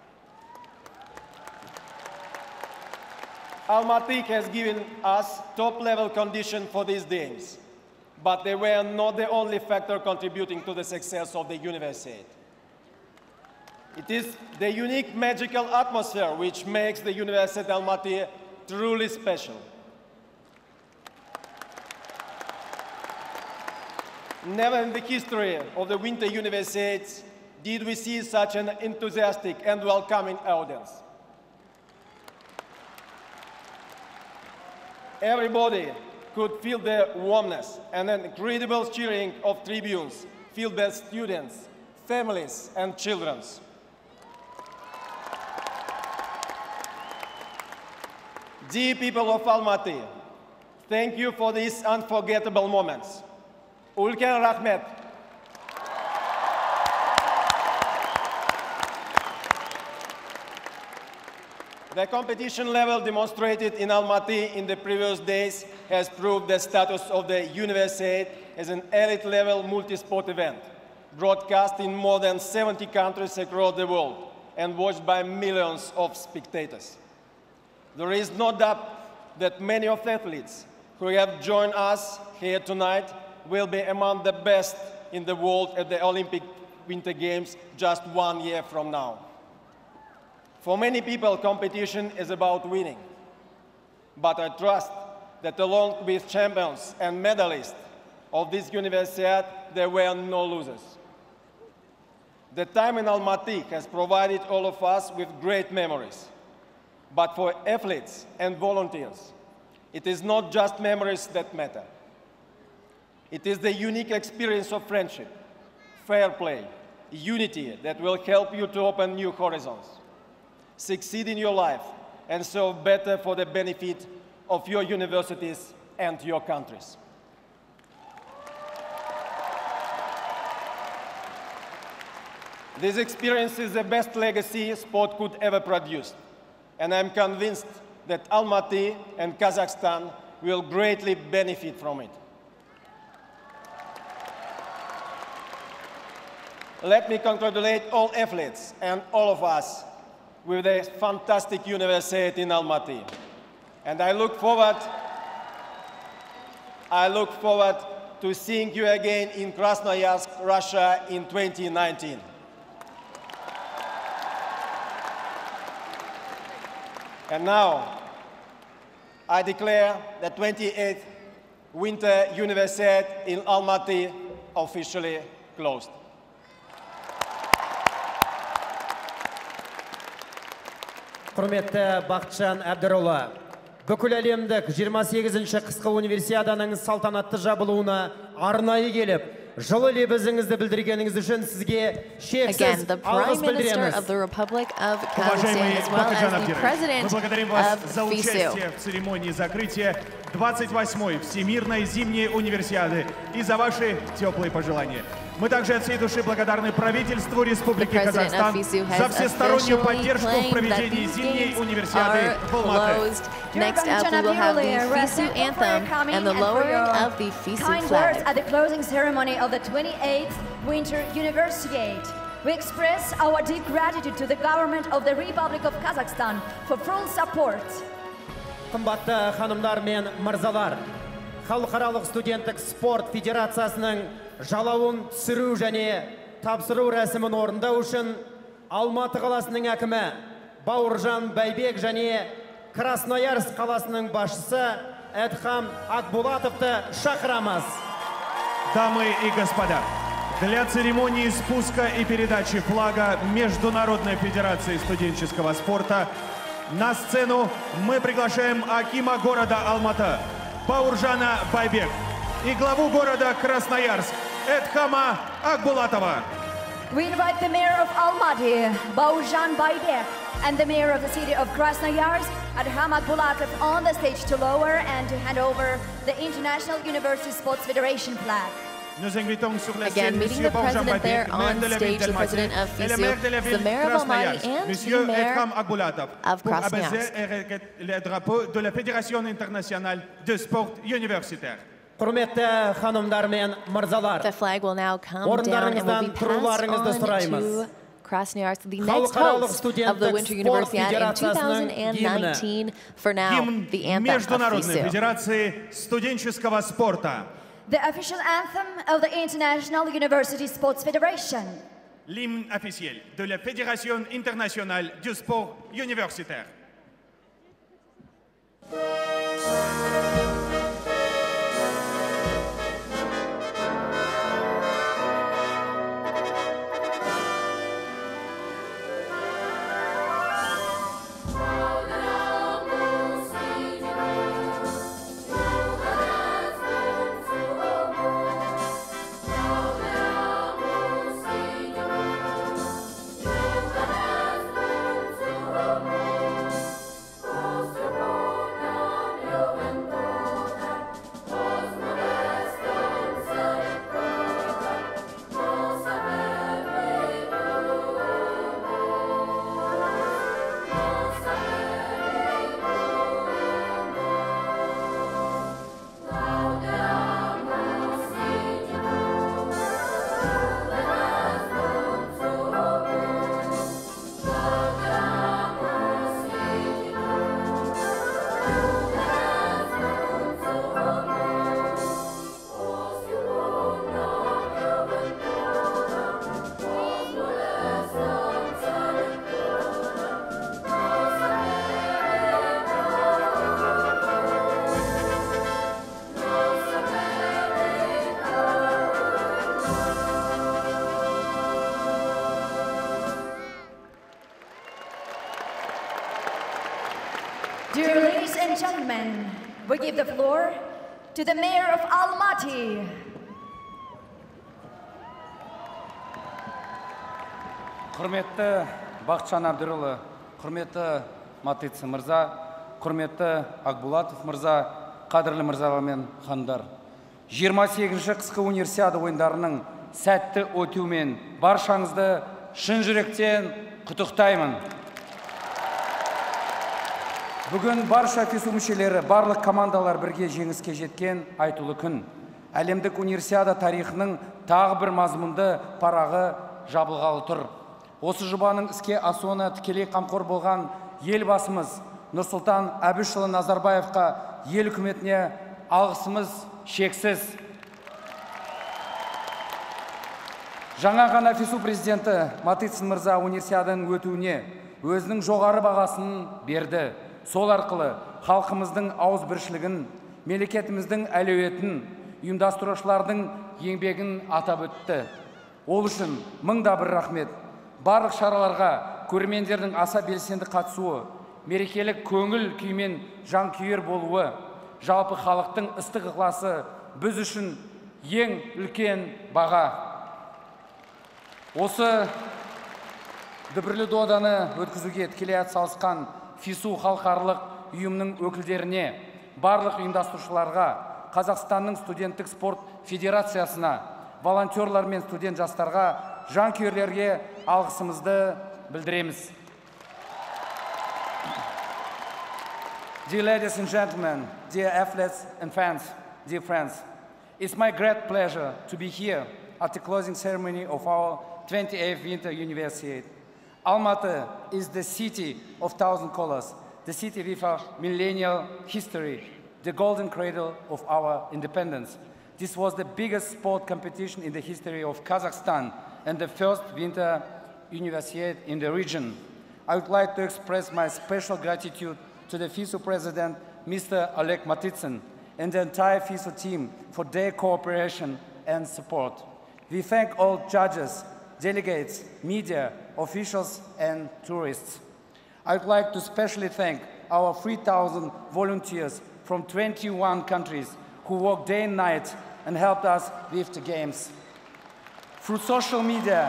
Almaty has given us top-level conditions for these games, but they were not the only factor contributing to the success of the Universiade. It is the unique magical atmosphere which makes the Universiade Almaty truly special. Never in the history of the Winter Universiades did we see such an enthusiastic and welcoming audience. Everybody could feel the warmness and an incredible cheering of tribunes filled by students, families, and children. Dear people of Almaty, thank you for these unforgettable moments. Ulkan rahmet. The competition level demonstrated in Almaty in the previous days has proved the status of the Universiade as an elite-level multi-sport event, broadcast in more than 70 countries across the world and watched by millions of spectators. There is no doubt that many of the athletes who have joined us here tonight will be among the best in the world at the Olympic Winter Games just 1 year from now. For many people, competition is about winning. But I trust that along with champions and medalists of this Universiade, there were no losers. The time in Almaty has provided all of us with great memories. But for athletes and volunteers, it is not just memories that matter. It is the unique experience of friendship, fair play, unity that will help you to open new horizons, succeed in your life, and serve better for the benefit of your universities and your countries. This experience is the best legacy sport could ever produce, and I'm convinced that Almaty and Kazakhstan will greatly benefit from it. Let me congratulate all athletes and all of us with a fantastic Universiade in Almaty. And I look forward to seeing you again in Krasnoyarsk, Russia in 2019. And now, I declare the 28th Winter Universiade in Almaty officially closed. Құрметті Bakytzhan Әбдірұлы, бүкіл әлемдік 28-ші қысқы универсиаданың салтанатты жабылуына арнайы келіп, жылы лебізіңізді білдіргеніңіз үшін сізге шексіз алғыс білдіреміз. Уважаемый Bakytzhan Abdirovich, мы благодарим вас за участие в церемонии закрытия 28-й Всемирной зимней универсиады и за ваши теплые пожелания. Мы также от всей души благодарны правительству Республики Казахстан за всестороннюю поддержку в проведении зимней универсиады в Алматы. Next up, we will have the FISU anthem and the lowering of the FISU flag. At the closing ceremony of the 28th Winter Universiade, we express our deep gratitude to the government of the Republic of Kazakhstan for full support. Қымбатты ханымдар мен мырзалар, Халықаралық студенттік спорт федерациясының жалауын түсіру және тапсыру рәсімін орындау үшін Алматы қаласының әкімі Bauyrzhan Baibek және Krasnoyarsk қаласының басшысы Edkham Akbulatовты шақырамыз. Дамы и господа, для церемонии спуска и передачи флага Международной федерации студенческого спорта на сцену мы приглашаем акима города Алматы Bauyrzhana Baibek и главу города Krasnoyarsk Edkhama Akbulatova. We invite the mayor of Almaty, Bauyrzhan Baibek, and the mayor of the city of Krasnoyarsk, Edkham Akbulatov, on the stage to lower and to hand over the International University Sports Federation flag. Again, meeting the president there on stage, the president of FISU, the mayor of Almaty, and the mayor of Krasnoyarsk. Le drapeau de la Fédération internationale de sport universitaire. Құрметті ханымдар мен мырзалар, The flag will now come down and will be passed on to Krasnoyarsk, the next host of the Winter Universiade in 2019. For now, the anthem of Международной федерации студенческого спорта. The official anthem of the International University Sports Federation. L'hymne officiel de la Fédération internationale du sport universitaire. Dear ladies and gentlemen, we give the floor to the mayor of Almaty. Құрметті Bakytzhan Abdirovich, құрметті Matytsin мырза, құрметті Akbulatov мырза, қадірлі мырзалар мен ханымдар. 28-ші қысқы универсиада ойындарының сәтті өтуімен баршаңызды шын жүректен құттықтаймын. Бүгін барша FISU мүшелері, барлық командалар бірге жеңіске жеткен айтулы күн. Әлемдік универсиада тарихының тағы бір мазмұнды парағы жабылғалы тұр. Осы жобаның іске асуына тікелей қамқор болған елбасымыз Нұрсұлтан Әбішұлы Назарбаевқа ел үкіметіне алғысымыз шексіз. Жаңа ғана FISU президенті Matytsin мырза универсиаданың өтуіне өзінің жоғары бағасын берді. Сол арқылы халқымыздың ауызбіршілігін, мемлекетіміздің әлеуетін, ұйымдастырушылардың еңбегін атап өтті. Ол үшін мыңда бір рахмет. Барлық шараларға көрермендердің аса белсенді қатысуы, мерекелік көңіл күймен жанкүйер болуы, жалпы халықтың ыстық ықыласы біз үшін ең үлкен баға. Осы дүбірлі доданы өткізуге тікелей атсалысқан FISU халықаралық ұйымның өкілдеріне, барлық ұйымдастырушыларға, Қазақстанның студенттік спорт федерациясына, волонтерлар мен студент жастарға, жанкүйерлерге алғысымызды білдіреміз. Dear ladies and gentlemen, dear athletes and fans, dear friends, it's my great pleasure to be here at the closing ceremony of our 28th Winter Universiade. Almaty is the city of thousand colors, the city with a millennial history, the golden cradle of our independence. This was the biggest sport competition in the history of Kazakhstan and the first Winter Universiade in the region. I would like to express my special gratitude to the FISU president, Mr. Oleg Matytsin, and the entire FISU team for their cooperation and support. We thank all judges, delegates, media, officials, and tourists. I would like to especially thank our 3,000 volunteers from 21 countries who worked day and night and helped us with the games. Through social media,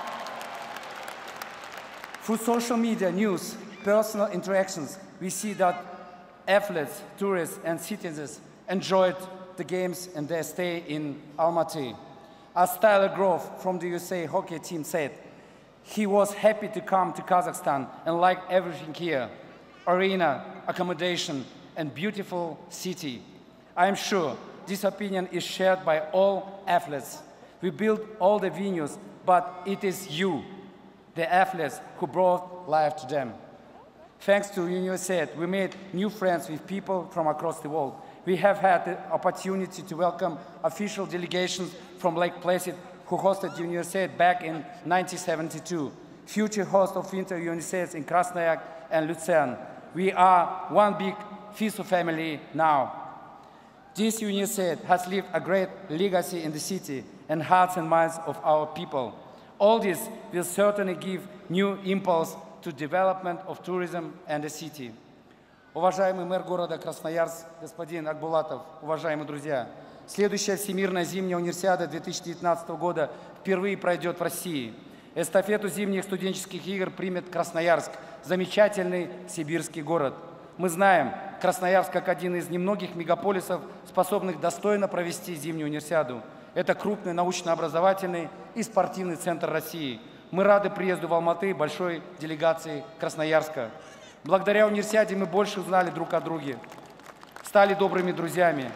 news, personal interactions, we see that athletes, tourists, and citizens enjoyed the games and their stay in Almaty. As Tyler Grove from the USA hockey team said, he was happy to come to Kazakhstan and liked everything here: arena, accommodation, and beautiful city. I am sure this opinion is shared by all athletes. We built all the venues, but it is you, the athletes, who brought life to them. Thanks to Universiade, we made new friends with people from across the world. We have had the opportunity to welcome official delegations from Lake Placid who hosted Universiade back in 1972, future host of Winter Universiades in Krasnoyarsk and Lucerne. We are one big FISU family now. This Universiade has left a great legacy in the city and hearts and minds of our people. All this will certainly give new impulse to development of tourism and the city. Уважаемый мэр города Красноярск, господин Акбулатов, уважаемые друзья, следующая Всемирная зимняя универсиада 2019 года впервые пройдет в России. Эстафету зимних студенческих игр примет Красноярск, замечательный сибирский город. Мы знаем Красноярск как один из немногих мегаполисов, способных достойно провести зимнюю универсиаду. Это крупный научно-образовательный и спортивный центр России. Мы рады приезду в Алматы большой делегации Красноярска. Благодаря универсиаде мы больше узнали друг о друге, стали добрыми друзьями.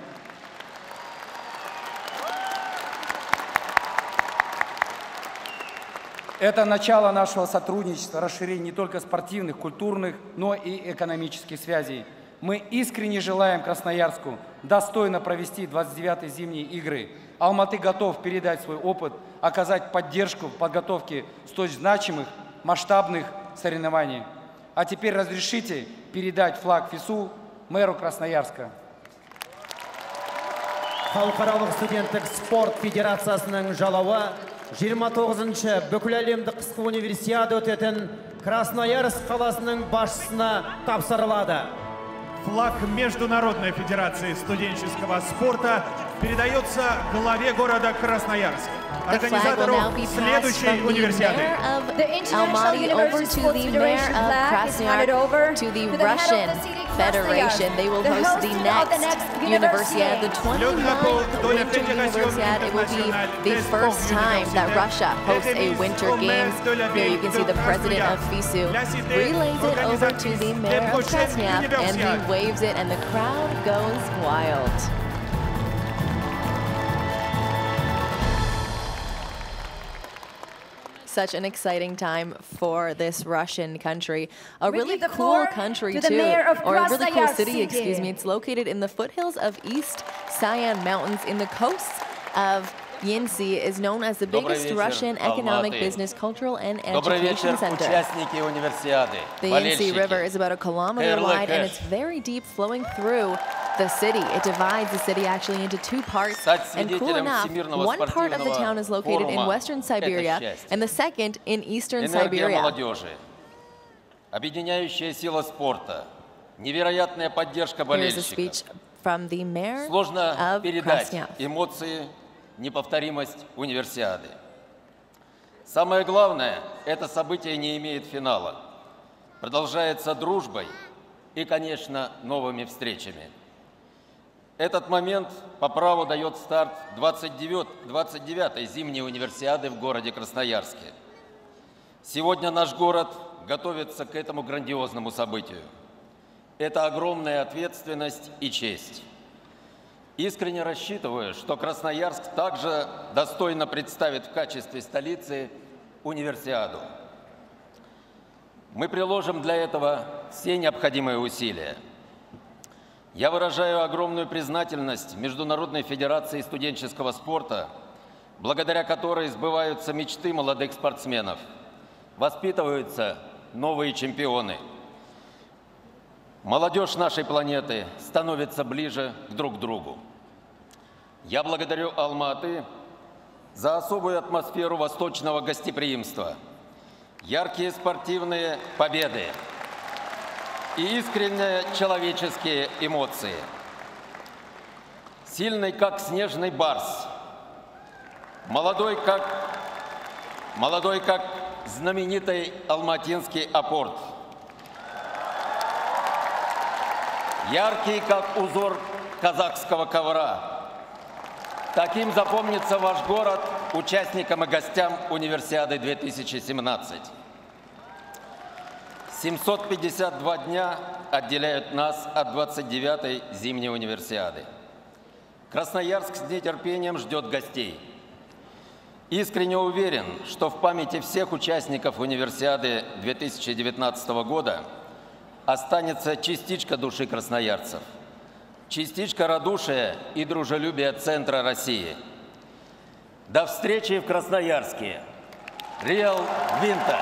Это начало нашего сотрудничества, расширение не только спортивных, культурных, но и экономических связей. Мы искренне желаем Красноярску достойно провести 29-й зимние игры. Алматы готов передать свой опыт, оказать поддержку в подготовке столь значимых, масштабных соревнований. А теперь разрешите передать флаг ФИСУ мэру Красноярска. Халықаралық студенттік спорт федерациясының жалауы 29-ші бүкіләлемдік қысқы универсиада өтетін Красноярск қаласының басшысына тапсырылады. Флаг Международной федерации студенческого спорта передается главе города Красноярск, организатору следующей универсиады. The Almaty over to the mayor of Krasnoyarsk, to the Russian Federation. They will host the next Universiade, the 29th Winter Universiade. It will be the first time that Russia hosts a Winter Games. Here you can see the president of FISU relays it over to the mayor of Krasnoyarsk, and he waves it, and the crowd goes wild. Such an exciting time for this Russian country. A really cool country too, or a really cool city, excuse me. It's located in the foothills of East Sayan Mountains in the coasts of Yensi, is known as the biggest Russian economic, business, cultural, and education center. The Yensi River is about 1 kilometer wide, and it's very deep, flowing through the city. It divides the city actually into two parts, and cool enough, one part of the town is located in western Siberia, and the second in eastern Siberia. Объединяющая сила спорта, невероятная поддержка болельщиков. Сложно передать эмоции, неповторимость универсиады. Самое главное, это событие не имеет финала. Продолжается дружбой и, конечно, новыми встречами. Этот момент по праву дает старт 29-й зимней универсиады в городе Красноярске. Сегодня наш город готовится к этому грандиозному событию. Это огромная ответственность и честь. Искренне рассчитываю, что Красноярск также достойно представит в качестве столицы универсиаду. Мы приложим для этого все необходимые усилия. Я выражаю огромную признательность Международной федерации студенческого спорта, благодаря которой сбываются мечты молодых спортсменов, воспитываются новые чемпионы. Молодежь нашей планеты становится ближе друг к другу. Я благодарю Алматы за особую атмосферу восточного гостеприимства, яркие спортивные победы и искренние человеческие эмоции. Сильный, как снежный барс, молодой, как знаменитый алматинский апорт, яркий, как узор казахского ковра. Таким запомнится ваш город участникам и гостям Универсиады 2017. 752 дня отделяют нас от 29-й зимней универсиады. Красноярск с нетерпением ждет гостей. Искренне уверен, что в памяти всех участников Универсиады 2019 года останется частичка души красноярцев, частичка радушия и дружелюбия центра России. До встречи в Красноярске. World Winter.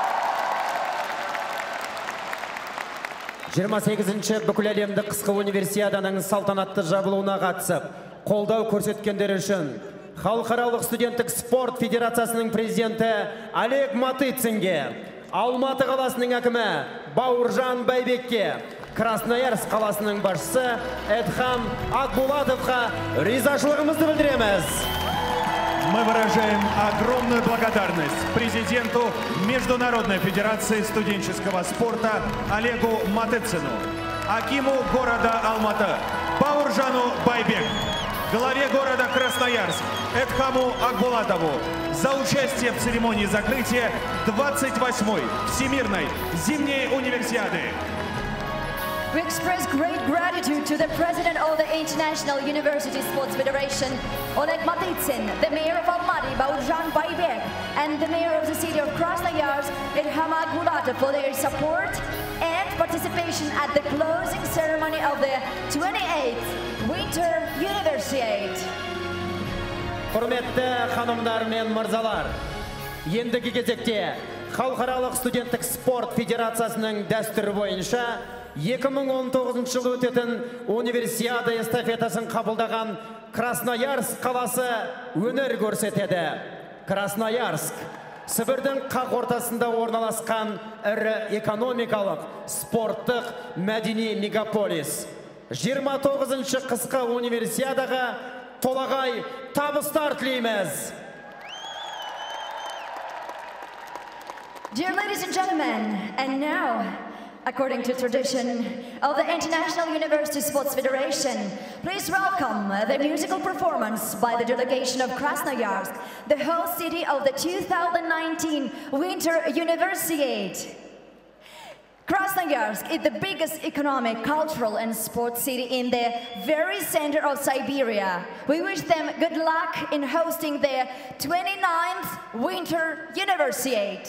28-ші бүкіләлемдік қысқы универсиаданың салтанатты жабылуына қатысып, қолдау көрсеткендер үшін Халықаралық студенттік спорт федерациясының президенті Олег Matytsinге, Алматы қаласының әкімі Bauyrzhan Baibekке, Krasnoyarsk қаласының басшысы Edkham Akbulatовқа ризашылығымызды білдіреміз. Мы выражаем огромную благодарность президенту Международной федерации студенческого спорта Олегу Matytsinu, акиму города Алматы Bauyrzhanu Baibek, главе города Красноярск Эдхаму Акбулатову за участие в церемонии закрытия 28-й Всемирной зимней универсиады. We express great gratitude to the President of the International University Sports Federation, Oleg Matytsin, the Mayor of Almaty, Bauyrzhan Baibek, and the Mayor of the city of Krasnoyarsk, Edkham Akbulatov, for their support and participation at the closing ceremony of the 28th Winter Universiade. Құрметті ханымдар мен мырзалар, ендігі кезекте Халықаралық студенттік спорт федерациясының дәстүрі бойынша 2019 жылы өтетін универсиада эстафетасын қабылдаған Красноярск қаласы өнер көрсетеді. Красноярск Сібірдің қақ ортасында орналасқан ірі экономикалық, спорттық, мәдени мегаполис. 29-ші қысқы универсиадаға толағай табыстар тілейміз. Dear ladies and gentlemen, and now, according to tradition of the International University Sports Federation, please welcome the musical performance by the delegation of Krasnoyarsk, the host city of the 2019 Winter Universiade. Krasnoyarsk is the biggest economic, cultural and sports city in the very center of Siberia. We wish them good luck in hosting the 29th Winter Universiade.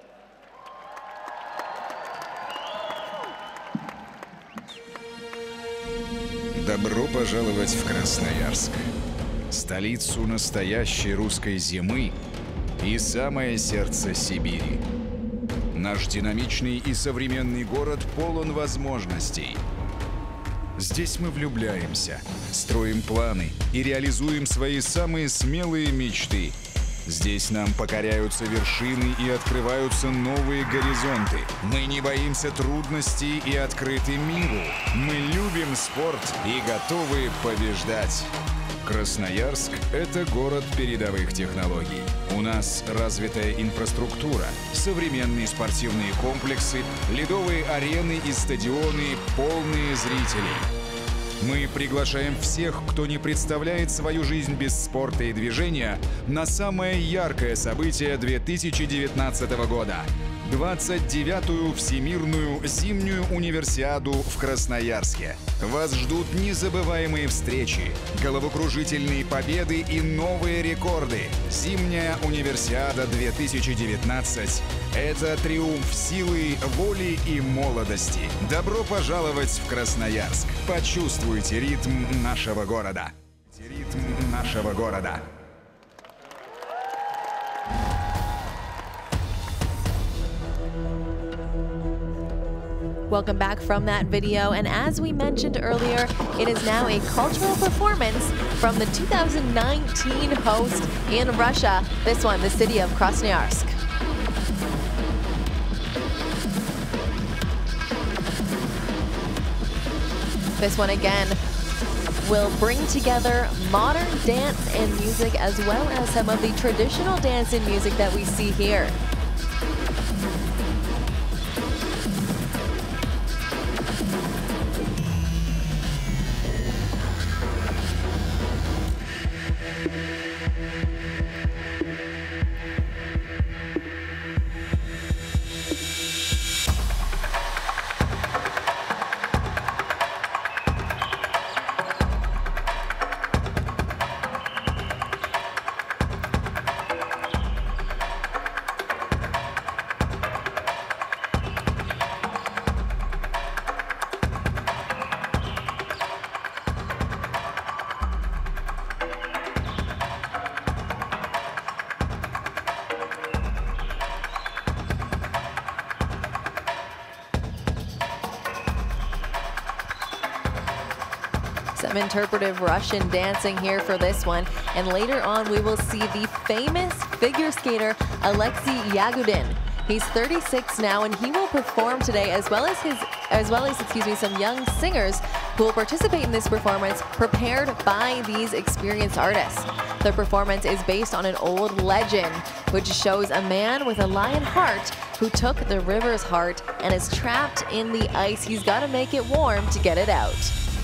Добро пожаловать в Красноярск, столицу настоящей русской зимы и самое сердце Сибири. Наш динамичный и современный город полон возможностей. Здесь мы влюбляемся, строим планы и реализуем свои самые смелые мечты. Здесь нам покоряются вершины и открываются новые горизонты. Мы не боимся трудностей и открыты миру. Мы любим спорт и готовы побеждать. Красноярск – это город передовых технологий. У нас развитая инфраструктура, современные спортивные комплексы, ледовые арены и стадионы, полные зрителей. Мы приглашаем всех, кто не представляет свою жизнь без спорта и движения, на самое яркое событие 2019 года – 29-ю Всемирную зимнюю универсиаду в Красноярске. Вас ждут незабываемые встречи, головокружительные победы и новые рекорды. Зимняя универсиада 2019 – это триумф силы, воли и молодости. Добро пожаловать в Красноярск. Почувствуйте ритм нашего города. Ритм нашего города. Welcome back from that video, and as we mentioned earlier, it is now a cultural performance from the 2019 host in Russia, this one, the city of Krasnoyarsk. This one again will bring together modern dance and music as well as some of the traditional dance and music that we see here. Some interpretive Russian dancing here for this one. And later on, we will see the famous figure skater, Alexei Yagudin. He's 36 now, and he will perform today, as well as some young singers who will participate in this performance prepared by these experienced artists. The performance is based on an old legend, which shows a man with a lion heart who took the river's heart and is trapped in the ice. He's got to make it warm to get it out.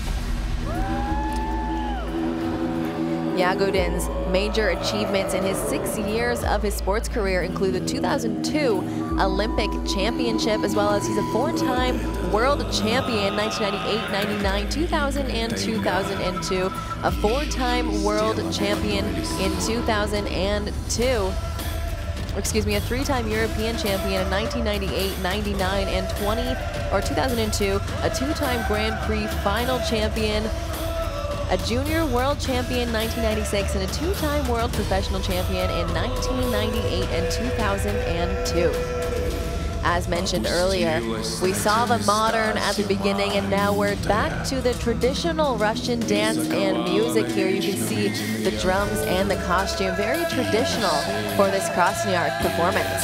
Yagudin's major achievements in his 6 years of his sports career include the 2002 Olympic Championship, as well as he's a 4-time world champion, 1998, 99, 2000, and 2002, a 4-time world champion in 2002. Excuse me, a 3-time European champion in 1998, 99, and 2002, a 2-time Grand Prix final champion, a junior world champion 1996, and a 2-time world professional champion in 1998 and 2002. As mentioned earlier, we saw the modern at the beginning, and now we're back to the traditional Russian dance and music here. You can see the drums and the costume, very traditional for this Krasnoyarsk performance.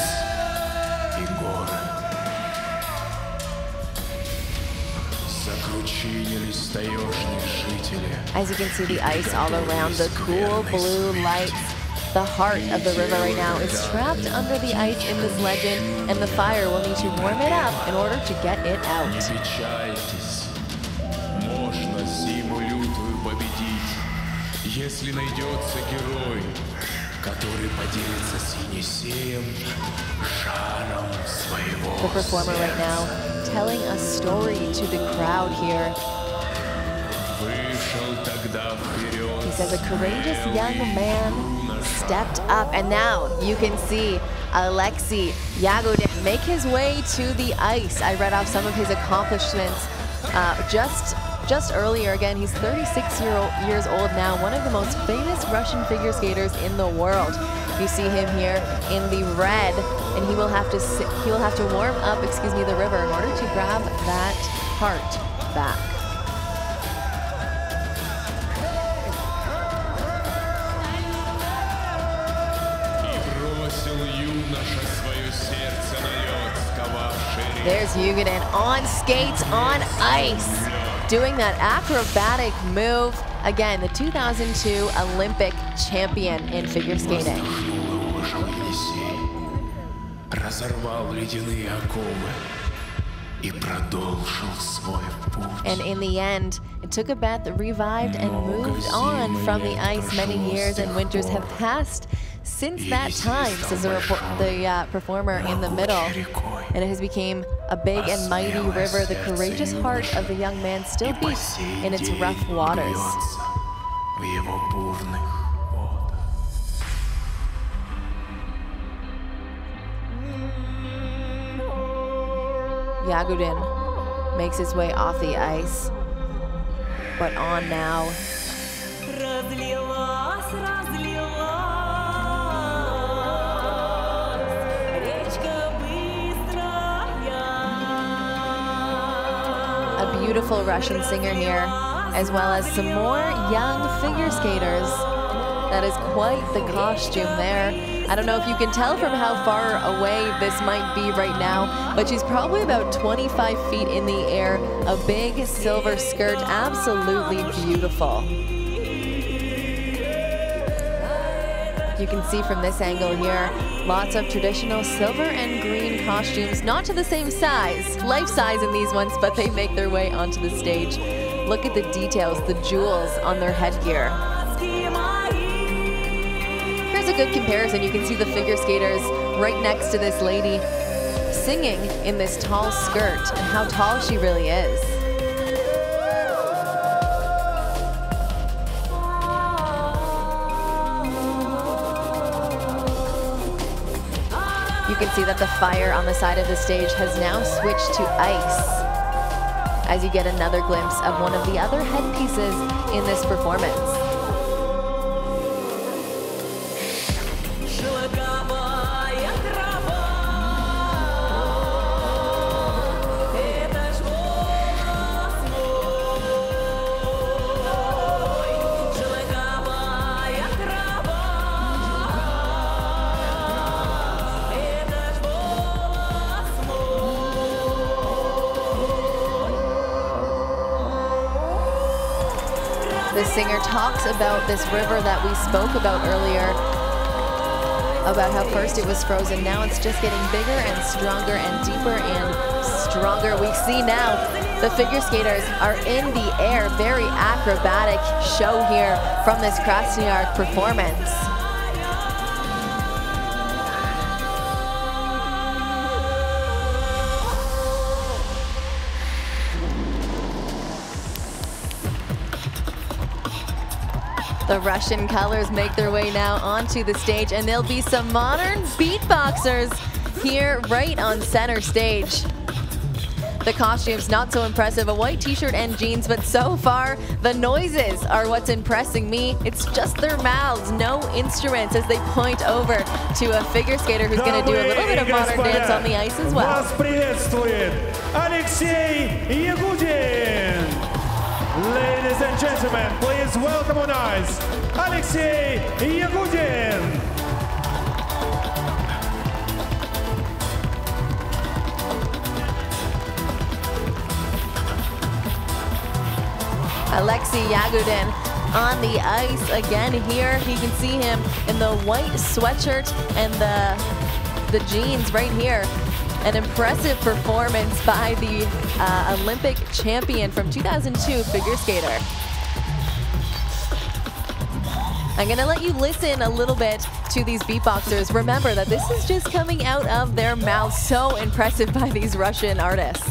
As you can see the ice all around, the cool blue lights. The heart of the river right now is trapped under the ice in this legend, and the fire will need to warm it up in order to get it out. The performer right now telling a story to the crowd here. He says a courageous young man stepped up, and now you can see Alexei Yagudin make his way to the ice. I read off some of his accomplishments just earlier. Again, he's 36 years old now, one of the most famous Russian figure skaters in the world. You see him here in the red, and he will have to warm up, the river in order to grab that heart back. There's Yagudin on skates, on ice, doing that acrobatic move. Again, the 2002 Olympic champion in figure skating. And in the end, it took a breath, revived, and moved on from the ice. Many years and winters have passed since that time, says the performer in the middle. And it has become a big and mighty river. The courageous heart of the young man still beats in its rough waters. Yagudin makes his way off the ice, but on now. A beautiful Russian singer here, as well as some more young figure skaters. That is quite the costume there. I don't know if you can tell from how far away this might be right now, but she's probably about 25 feet in the air. A big silver skirt, absolutely beautiful. You can see from this angle here, lots of traditional silver and green costumes, not to the same size, life size in these ones, but they make their way onto the stage. Look at the details, the jewels on their headgear. Here's a good comparison. You can see the figure skaters right next to this lady singing in this tall skirt and how tall she really is. You can see that the fire on the side of the stage has now switched to ice, as you get another glimpse of one of the other headpieces in this performance. The singer talks about this river that we spoke about earlier, about how first it was frozen, now it's just getting bigger and stronger and deeper and stronger. We see now the figure skaters are in the air, very acrobatic show here from this Krasnoyarsk performance. The Russian colors make their way now onto the stage, and there'll be some modern beatboxers here right on center stage. The costume's not so impressive, a white t-shirt and jeans, but so far the noises are what's impressing me. It's just their mouths, no instruments, as they point over to a figure skater who's going to do a little bit of modern dance on the ice as well. Вас приветствует Алексей Ягудин. Ladies and gentlemen, please welcome on ice, Alexei Yagudin. Alexei Yagudin on the ice again here. You can see him in the white sweatshirt and the jeans right here. An impressive performance by the Olympic champion from 2002 figure skater. I'm gonna let you listen a little bit to these beatboxers. Remember that this is just coming out of their mouths. So impressive by these Russian artists.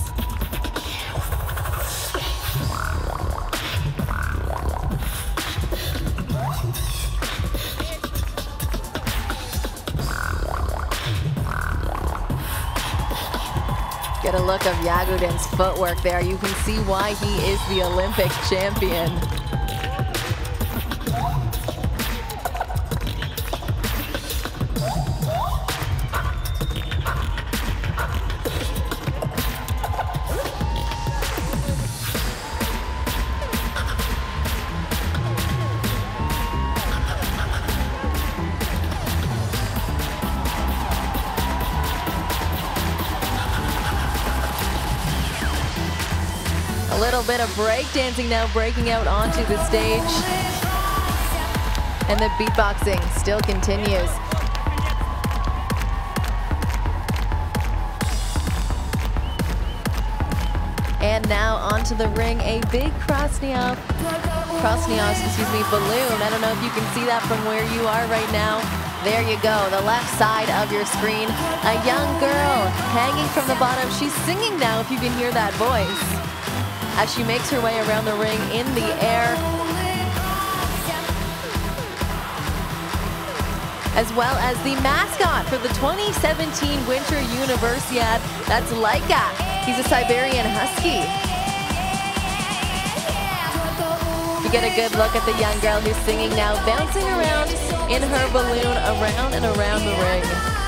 Get a look of Yagudin's footwork there. You can see why he is the Olympic champion. little bit of breakdancing now breaking out onto the stage. And the beatboxing still continues. And now onto the ring, a big Krasnoyarsk, balloon. I don't know if you can see that from where you are right now. There you go, the left side of your screen. A young girl hanging from the bottom. She's singing now, if you can hear that voice, as she makes her way around the ring in the air. As well as the mascot for the 2017 Winter Universiade. That's Laika. He's a Siberian Husky. You get a good look at the young girl who's singing now, bouncing around in her balloon around and around the ring.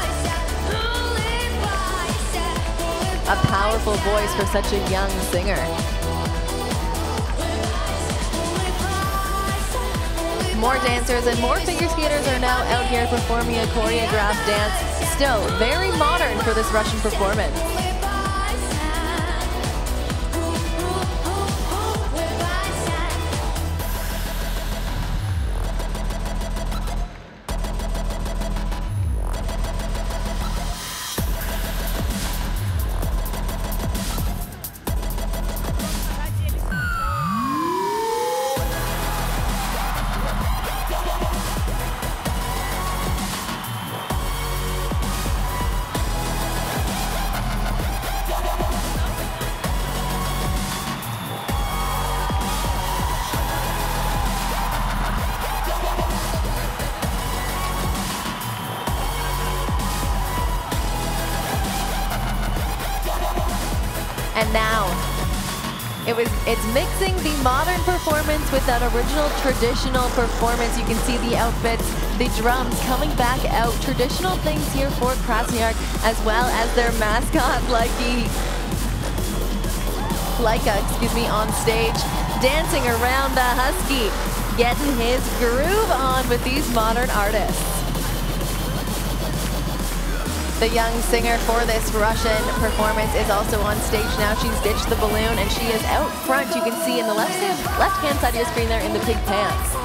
A powerful voice for such a young singer. More dancers and more figure skaters are now out here performing a choreographed dance. Still very modern for this Russian performance. And now, it's mixing the modern performance with that original traditional performance. You can see the outfits, the drums coming back out. Traditional things here for Krasnoyarsk, as well as their mascot, Laika, on stage, dancing around the Husky, getting his groove on with these modern artists. The young singer for this Russian performance is also on stage now. She's ditched the balloon and she is out front. You can see in the left-hand side of your screen there in the pig pants.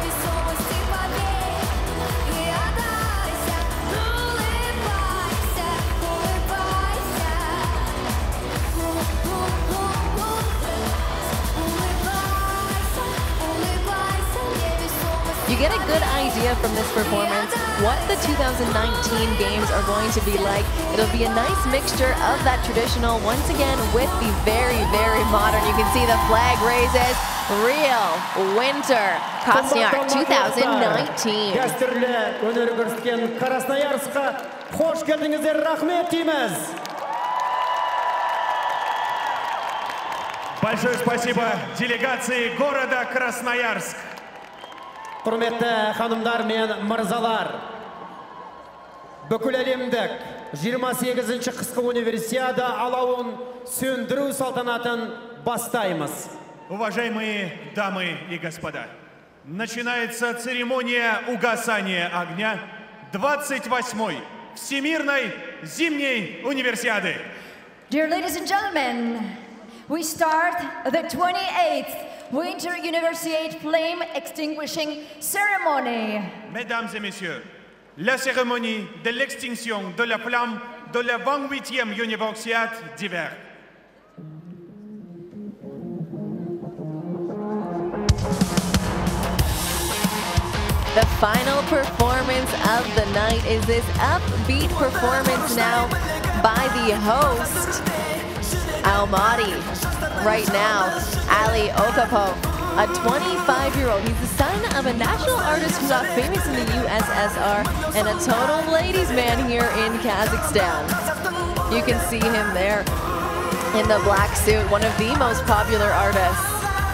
You get a good idea from this performance what the 2019 games are going to be like. It'll be a nice mixture of that traditional, once again, with the very, very modern. You can see the flag raises. Real Winter Krasnoyarsk 2019. Дәстүрле өнер көрсеткен Krasnoyarsk'a hoş geldinizler, rahmet deymiz. Большое спасибо делегации города Красноярск. Құрметті ханымдар мен мырзалар, бүкіл әлемдік 28-ші қысқы универсиада алауын сөндіру салтанатын бастаймыз. Уважаемые дамы и господа, начинается церемония угасания огня 28-й Всемирной зимней универсиады. Dear ladies and gentlemen, we start the 28th Winter Universiade Flame Extinguishing Ceremony. Mesdames et messieurs, la cérémonie de l'extinction de la flamme de la 28e Universiade d'hiver. The final performance of the night is this upbeat performance now by the host, Almaty. Right now, Ali Okapov, a 25-year-old. He's the son of a national artist who got famous in the USSR and a total ladies' man here in Kazakhstan. You can see him there in the black suit, one of the most popular artists.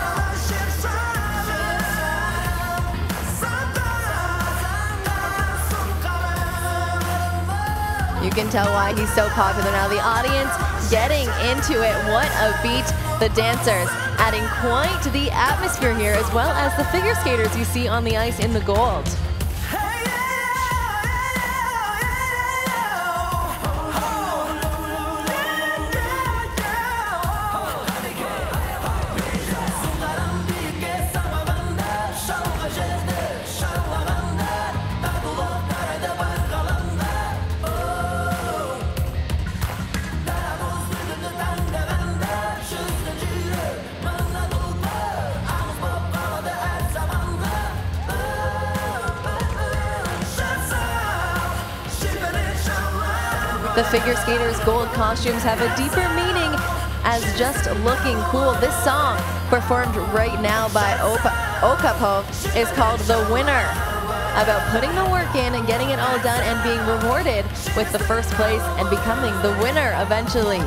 You can tell why he's so popular now. The audience getting into it. What a beat. The dancers adding quite to the atmosphere here, as well as the figure skaters you see on the ice in the gold. The figure skaters' gold costumes have a deeper meaning as just looking cool. This song, performed right now by Akbulatov, is called The Winner, about putting the work in and getting it all done and being rewarded with the first place and becoming the winner eventually.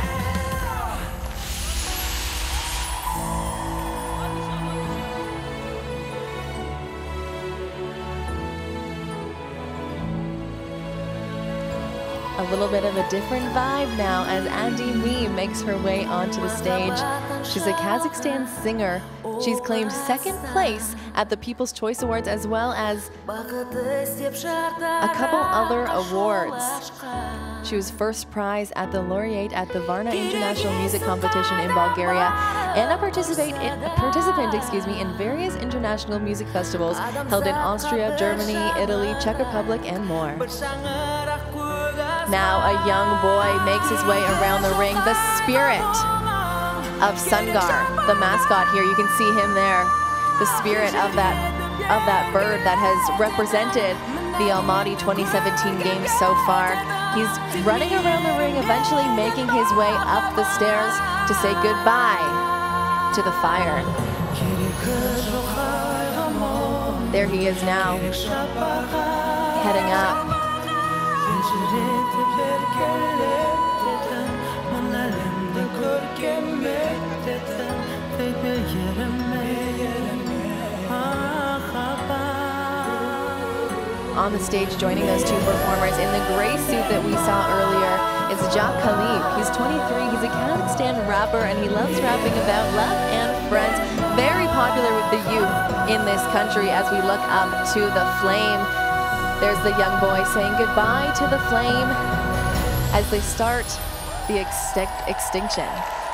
A little bit of a different vibe now as Andy Me makes her way onto the stage. She's a Kazakhstan singer. She's claimed second place at the People's Choice Awards as well as a couple other awards. She was first prize at the laureate at the Varna International Music Competition in Bulgaria and a participant in various international music festivals held in Austria, Germany, Italy, Czech Republic, and more. Now a young boy makes his way around the ring, the spirit of Sungar, the mascot here. You can see him there, the spirit of that bird that has represented the Almaty 2017 games so far. He's running around the ring, eventually making his way up the stairs to say goodbye to the fire. There he is now, heading up. On the stage, joining those two performers in the gray suit that we saw earlier is Jack Khalib. He's 23, he's a Kazakhstan rapper, and he loves rapping about love and friends. Very popular with the youth in this country as we look up to the flame. There's the young boy saying goodbye to the flame as they start the extinction.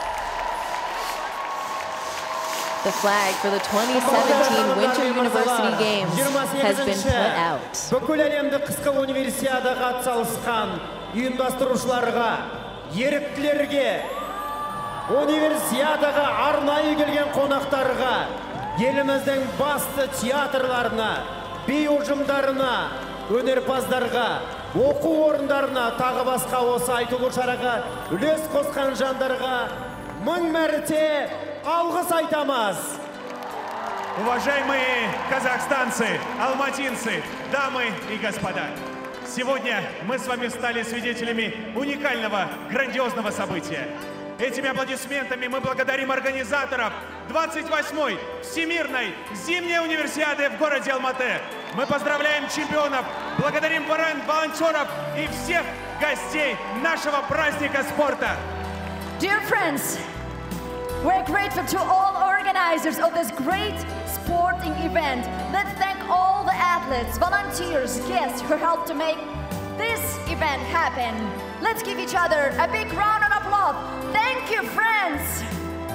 The flag for the 2017 Winter University Games has been put out. Бүкіл әлемдік қысқы универсиадаға атсалысқан ұйымдастырушыларға, еріктілерге, универсиадаға арнайы келген қонақтарға, еліміздің басты театрларына, би ұжымдарына, өнерпаздарға, оқу орындарына, тағы басқа осы айтулы шараға үлес қосқан жандарға мың мәрте алғыс айтамыз. Уважаемые казахстанцы, алматинцы, дамы и господа, сегодня мы с вами стали свидетелями уникального, грандиозного события. Этими аплодисментами мы благодарим организаторов 28-й Всемирной зимней универсиады в городе Алматы. Мы поздравляем чемпионов, благодарим волонтеров и всех гостей нашего праздника спорта. Dear friends, we're grateful to all organizers of this great sporting event. Let's thank all the athletes, volunteers, guests who helped to make this event happen. Let's give each other a big round of applause. Thank you, friends.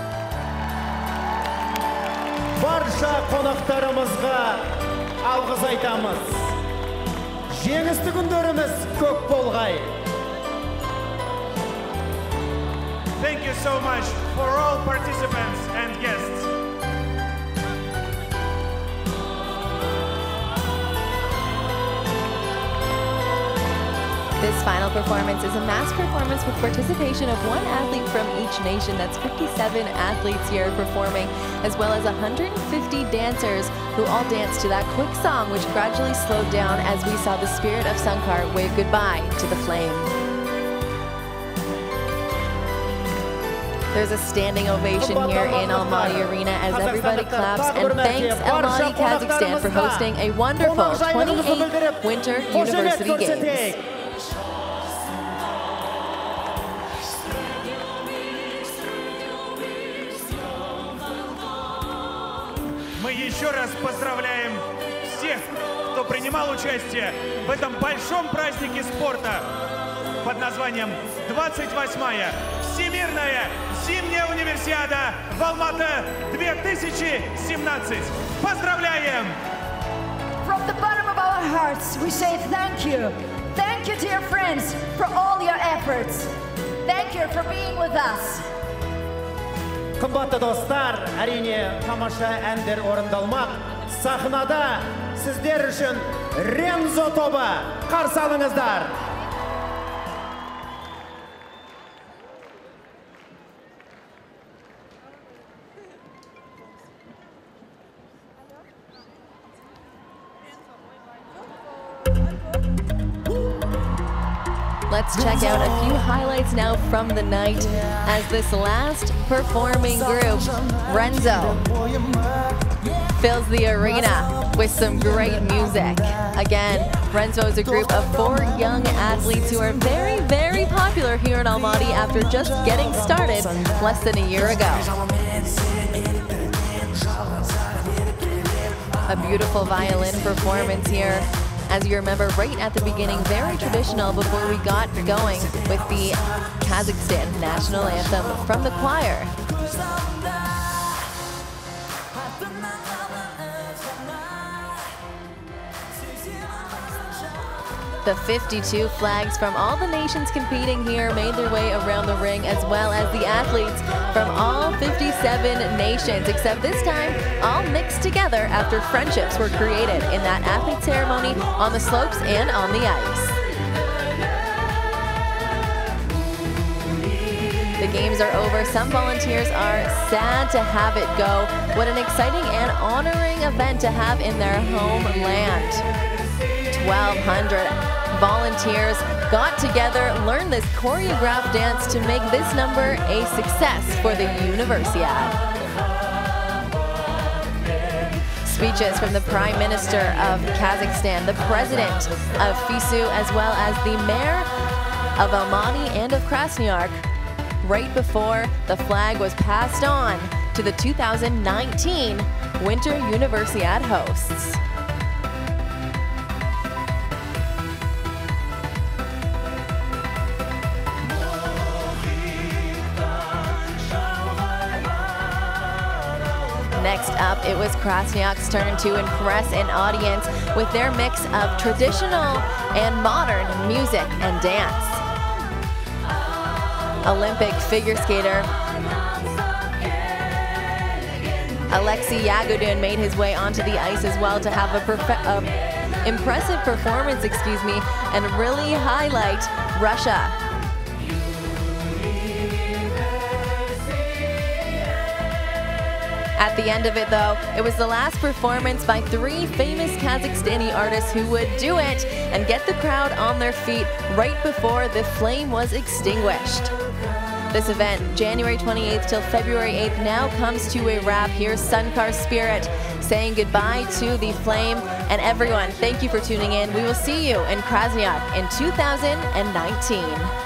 Барша қонақтарымызға алғыс айтамыз. Жеңісті күндеріміз көп болғай. Thank you so much for all participants and guests. This final performance is a mass performance with participation of one athlete from each nation. That's 57 athletes here performing, as well as 150 dancers who all danced to that quick song, which gradually slowed down as we saw the spirit of Sankar wave goodbye to the flame. There's a standing ovation here in Almaty Arena as everybody claps and thanks Almaty, Kazakhstan for hosting a wonderful 28th Winter University Games. Мы еще раз поздравляем всех, кто принимал участие в этом большом празднике спорта под названием 28-я Всемирная зимняя универсиада в Алматы 2017. Поздравляем! From the bottom of our hearts, we say thank you. Thank you, dear friends, for all your efforts. Thank you for being with us. Қымбатты достар, әрине тамаша әндер орындалмақ. Сахнада сіздер үшін Рензо тобы қарсы алыңыздар. let's check out a few highlights now from the night as this last performing group, Renzo, fills the arena with some great music. Again, Renzo is a group of 4 young athletes who are very, very popular here in Almaty after just getting started less than a year ago. A beautiful violin performance here. As you remember, right at the beginning, very traditional before we got going with the Kazakhstan national anthem from the choir. The 52 flags from all the nations competing here made their way around the ring, as well as the athletes from all 57 nations, except this time all mixed together after friendships were created in that athlete ceremony on the slopes and on the ice. The games are over. Some volunteers are sad to have it go. What an exciting and honoring event to have in their homeland. 1,200 volunteers got together, learned this choreographed dance to make this number a success for the Universiade. Speeches from the Prime Minister of Kazakhstan, the President of FISU, as well as the Mayor of Almaty and of Krasnoyarsk, right before the flag was passed on to the 2019 Winter Universiade hosts. Next up, it was Krasnoyarsk's turn to impress an audience with their mix of traditional and modern music and dance. Olympic figure skater Alexei Yagodin made his way onto the ice as well to have a impressive performance, and really highlight Russia. At the end of it, though, it was the last performance by 3 famous Kazakhstani artists who would do it and get the crowd on their feet right before the flame was extinguished. This event, January 28th till February 8th, now comes to a wrap. Here's Sunkar Spirit saying goodbye to the flame. And everyone, thank you for tuning in. We will see you in Krasnoyarsk in 2019.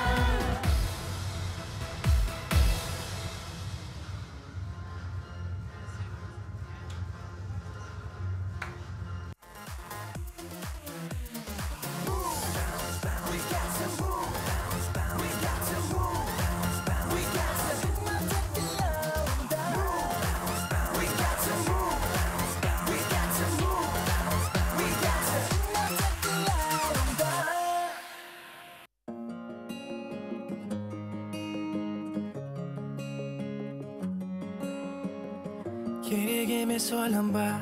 Керек емес ойланба,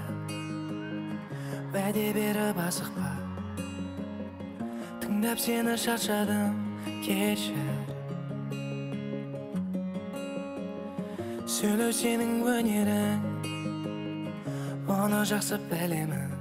вәде беріп асықпа. Тыңдап сені шаршадым, кешір. Сөйлеу сенің өнерің, оны жақсы білемін.